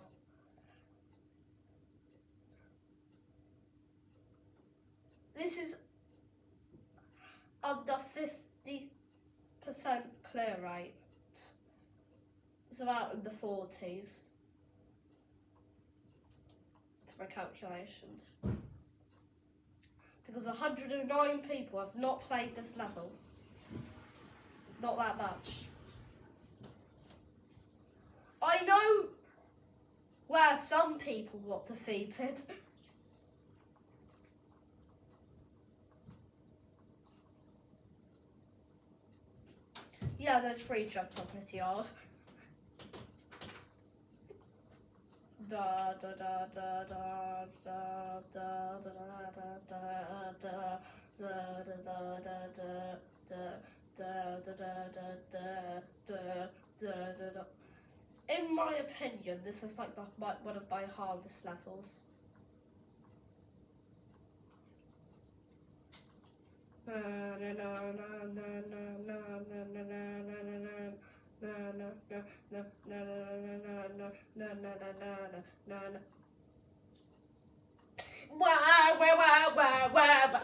This is under fifty percent clear rate. It's about in the forties. To my calculations. Because one hundred and nine people have not played this level. Not that much. I know where some people got defeated. Yeah, those free jumps are pretty hard. Da da da da da da da da da da da da da da da da da. In my opinion, this is like the, my, one of my hardest levels. Na na na na na na na na na na na na na na na na na na na na. Wow wow wow wow wow.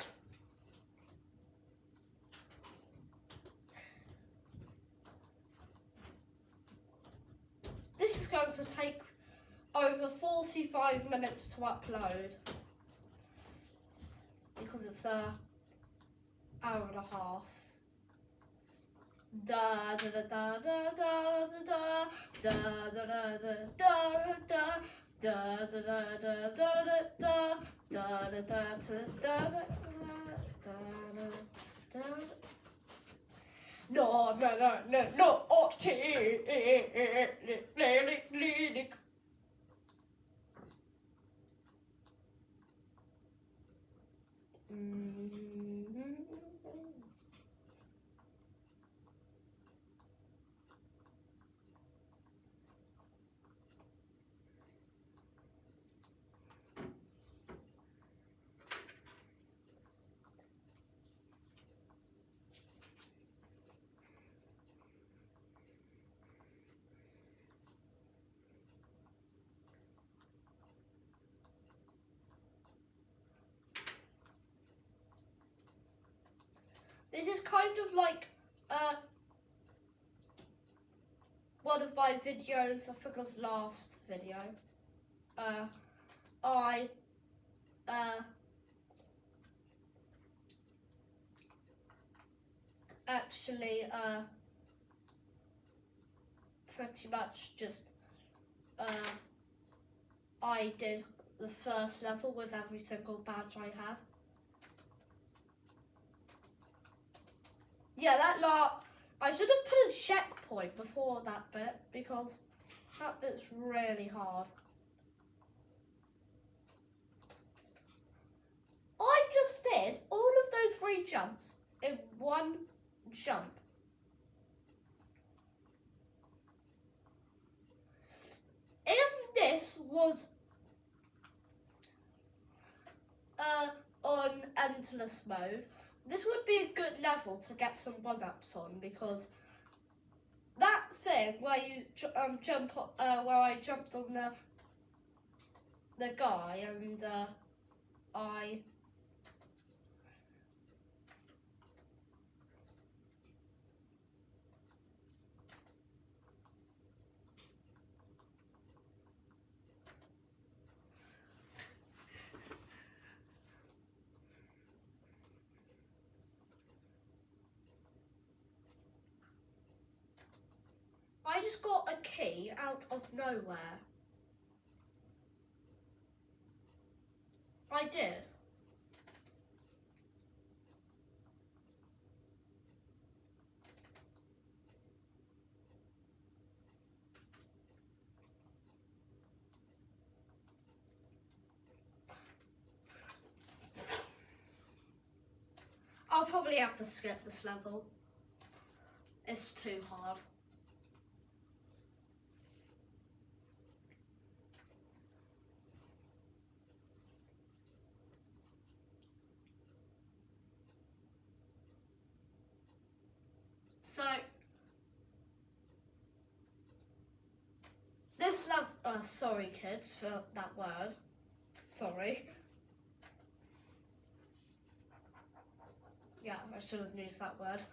This is going to take over forty-five minutes to upload because it's a hour and a half. Da da da da da da da da da da da da da da da da da da da da. No, no, no, no, no, oh, This is kind of like uh, one of my videos, I think it was last video. Uh, I uh, actually uh, pretty much just uh, I did the first level with every single badge I had. Yeah, that lot. I should have put a checkpoint before that bit because that bit's really hard. I just did all of those three jumps in one jump. If this was uh on endless mode, this would be a good level to get some one-ups on, because that thing where you um, jump, uh, where I jumped on the the guy and uh, I I just got a key out of nowhere. I did. I'll probably have to skip this level. It's too hard. So, this level, uh, sorry kids for that word, sorry. Yeah, I should have used that word.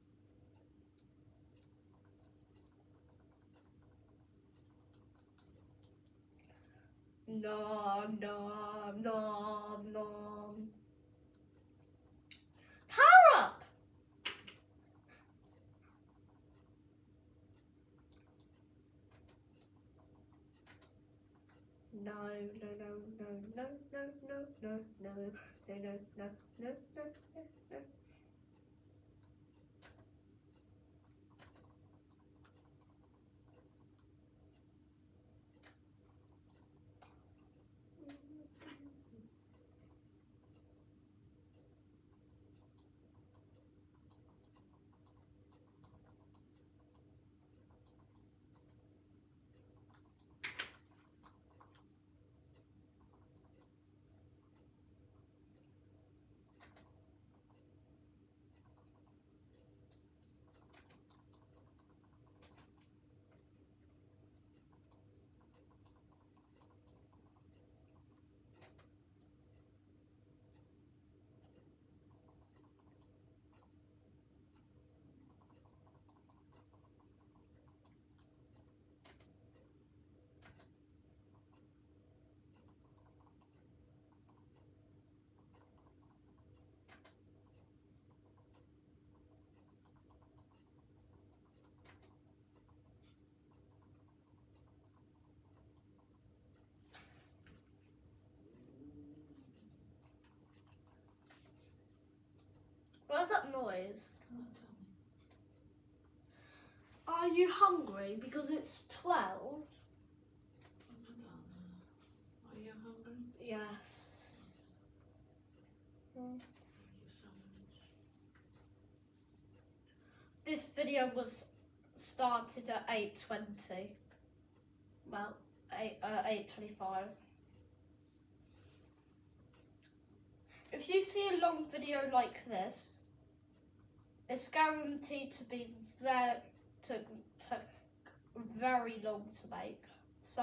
Nom, nom, nom, nom. Power up! No, no, no, no, no, no, no, no, no, no, no, no, no, no, no, no. What's that noise? Come on, tell me. Are you hungry? Because it's twelve. Madonna, are you hungry? Yes. Thank you so much. This video was started at eight twenty. Well, eight uh, eight twenty-five. If you see a long video like this, it's guaranteed to be very to, to very long to make. So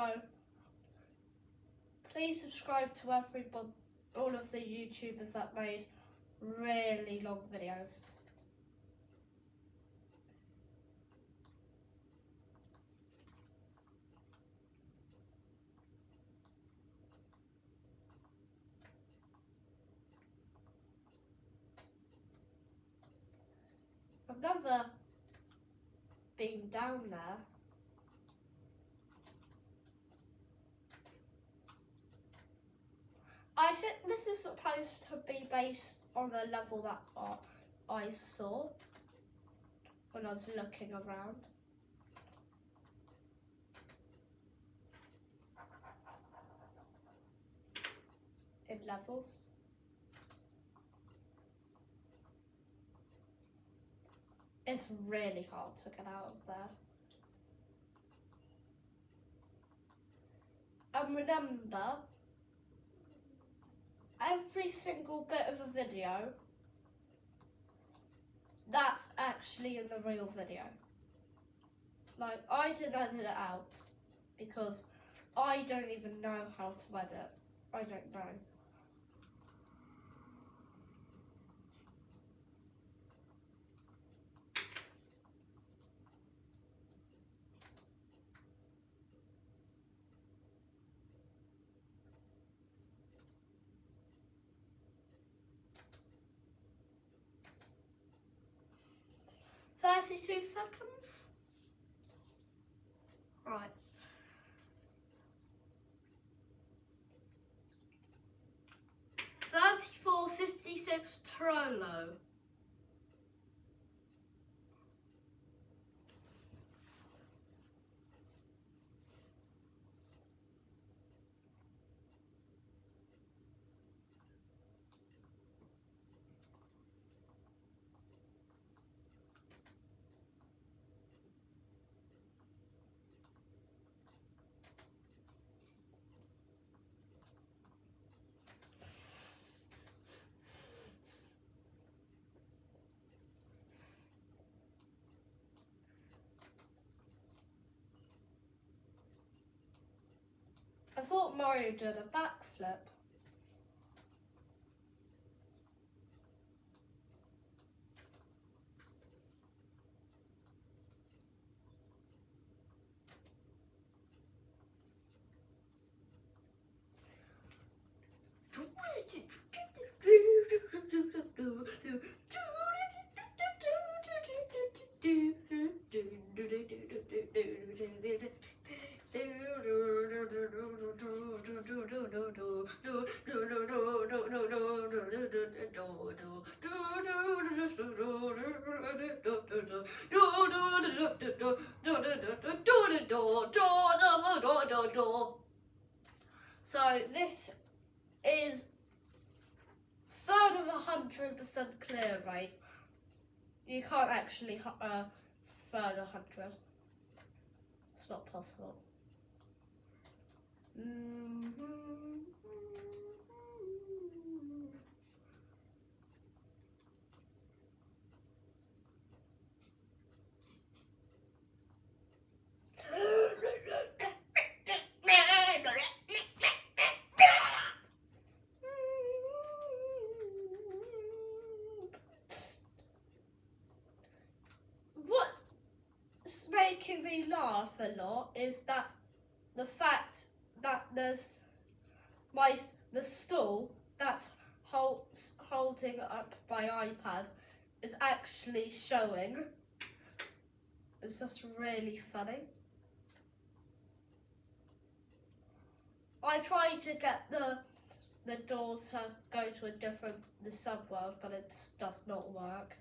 please subscribe to everybody, all of the YouTubers that made really long videos. I've never been down there. I think this is supposed to be based on a level that uh, I saw when I was looking around. In levels. It's really hard to get out of there. And remember, every single bit of a video, that's actually in the real video. Like, I didn't edit it out because I don't even know how to edit. I don't know. thirty-two seconds. Right. thirty-four fifty-six Trollo. I thought Mario did a backflip. So this is third of a hundred percent clear rate. You can't actually uh, third a hundred. It's not possible. Mm-hmm. What's making me laugh a lot is that the fact that there's my the stool that's holds holding up my iPad is actually showing. It's just really funny. I tried to get the the door to go to a different the subworld, but it just does not work.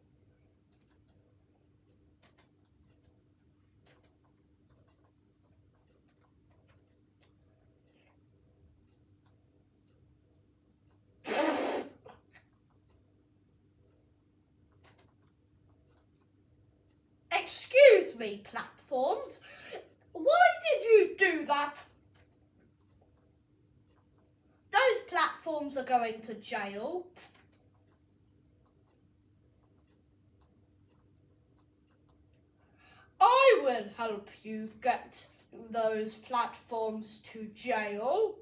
Excuse me, platforms. Why did you do that? Those platforms are going to jail. I will help you get those platforms to jail.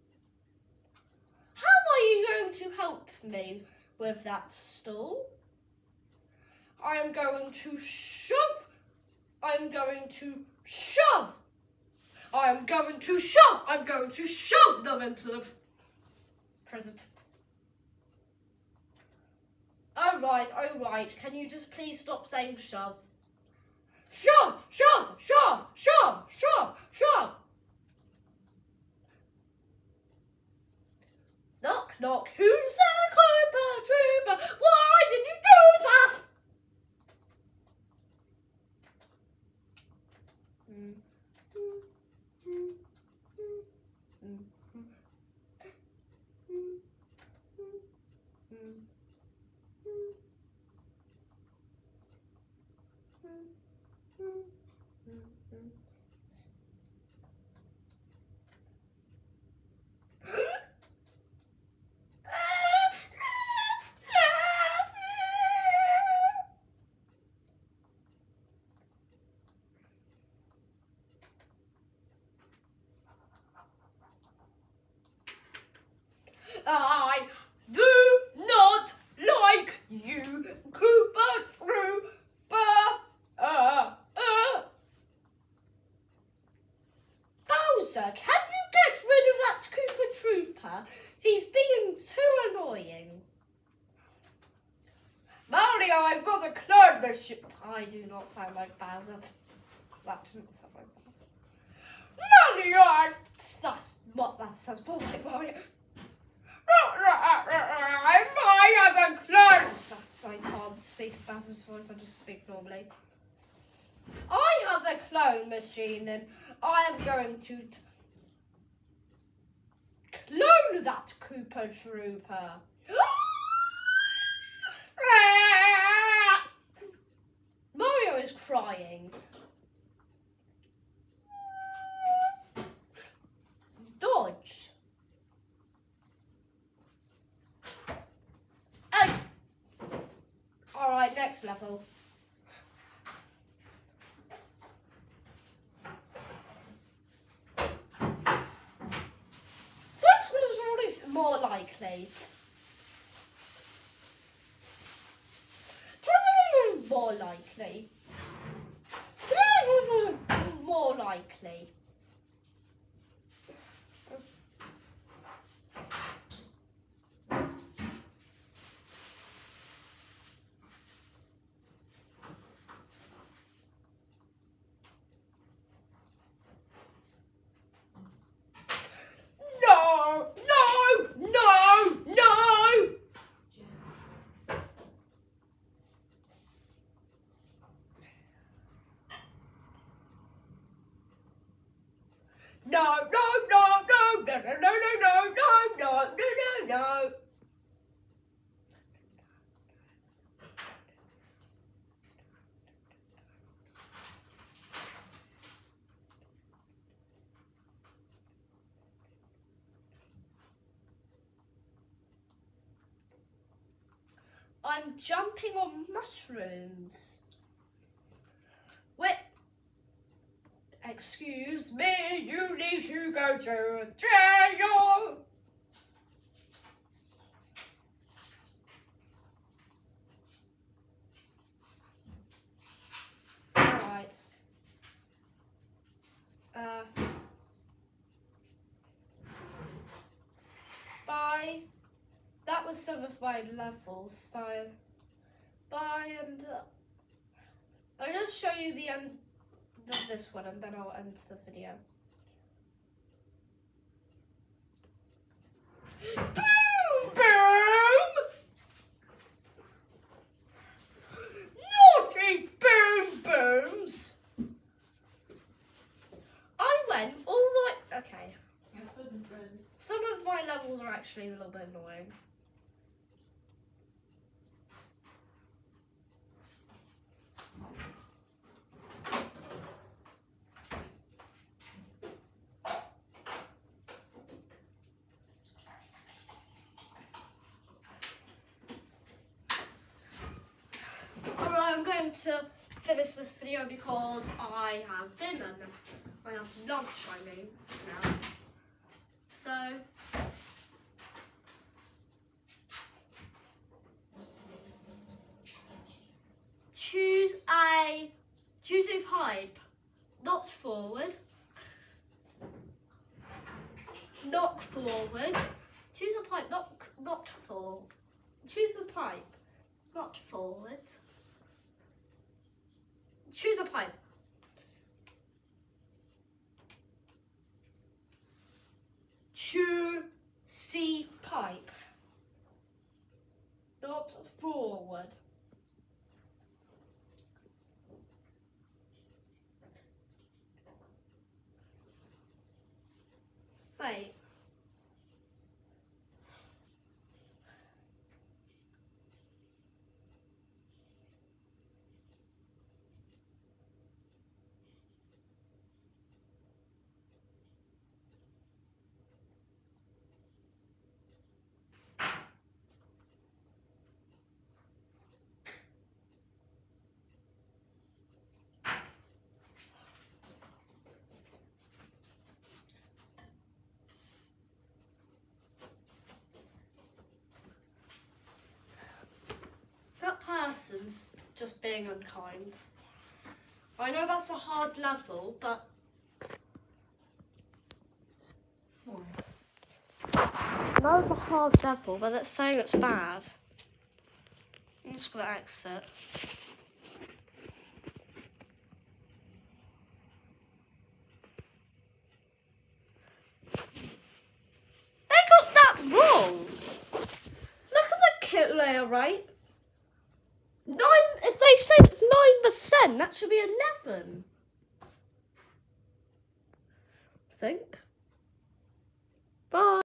How are you going to help me with that stool? I am going to shove. I'm going to shove. I am going to shove. I'm going to shove them into the prison. Oh right, oh right. Can you just please stop saying shove? Shove, shove, shove, shove, shove, shove. Knock, knock. Who's that Cooper Trooper? Why did you do that? Mm. I do not like you, Cooper Trooper. Uh, uh. Bowser, can you get rid of that Cooper Trooper? He's being too annoying. Mario, I've got a clone machine. I do not sound like Bowser. That didn't sound like Bowser. Mario! That's what that sounds more like Mario. I have a clone. That's, I can't speak Bowser's voice, I just speak normally. I have a clone machine and I am going to t clone that Koopa Trooper. Mario is crying. Dodge. Hey. All right, next level. More likely. More likely. More likely. No! No! No! No! No, no, no, no, no, no, no, no, no, no, no, no, no. I'm jumping on mushrooms. Wait. Excuse me, you need to go to jail. Alright. Uh. Bye. That was some of my levels, so bye, and uh, I'm going to show you the end of this one and then I'll end the video. Boom, boom! Naughty boom booms! I went all the way, okay. Some of my levels are actually a little bit annoying. Alright, I'm going to finish this video because I have dinner. I have lunch, I mean, now. So, choose a choose a pipe, not forward, knock forward. Choose a pipe, not not forward. Choose a pipe, not forward. Choose a pipe. Choose C pipe, not forward. Wait. person's just being unkind. I know that's a hard level, but Why? that was a hard level, but it's saying it's bad. I'm just gonna exit. They got that wrong. Look at the kit layer, right? Nine. If they say it's nine percent, that should be eleven. I think. Bye.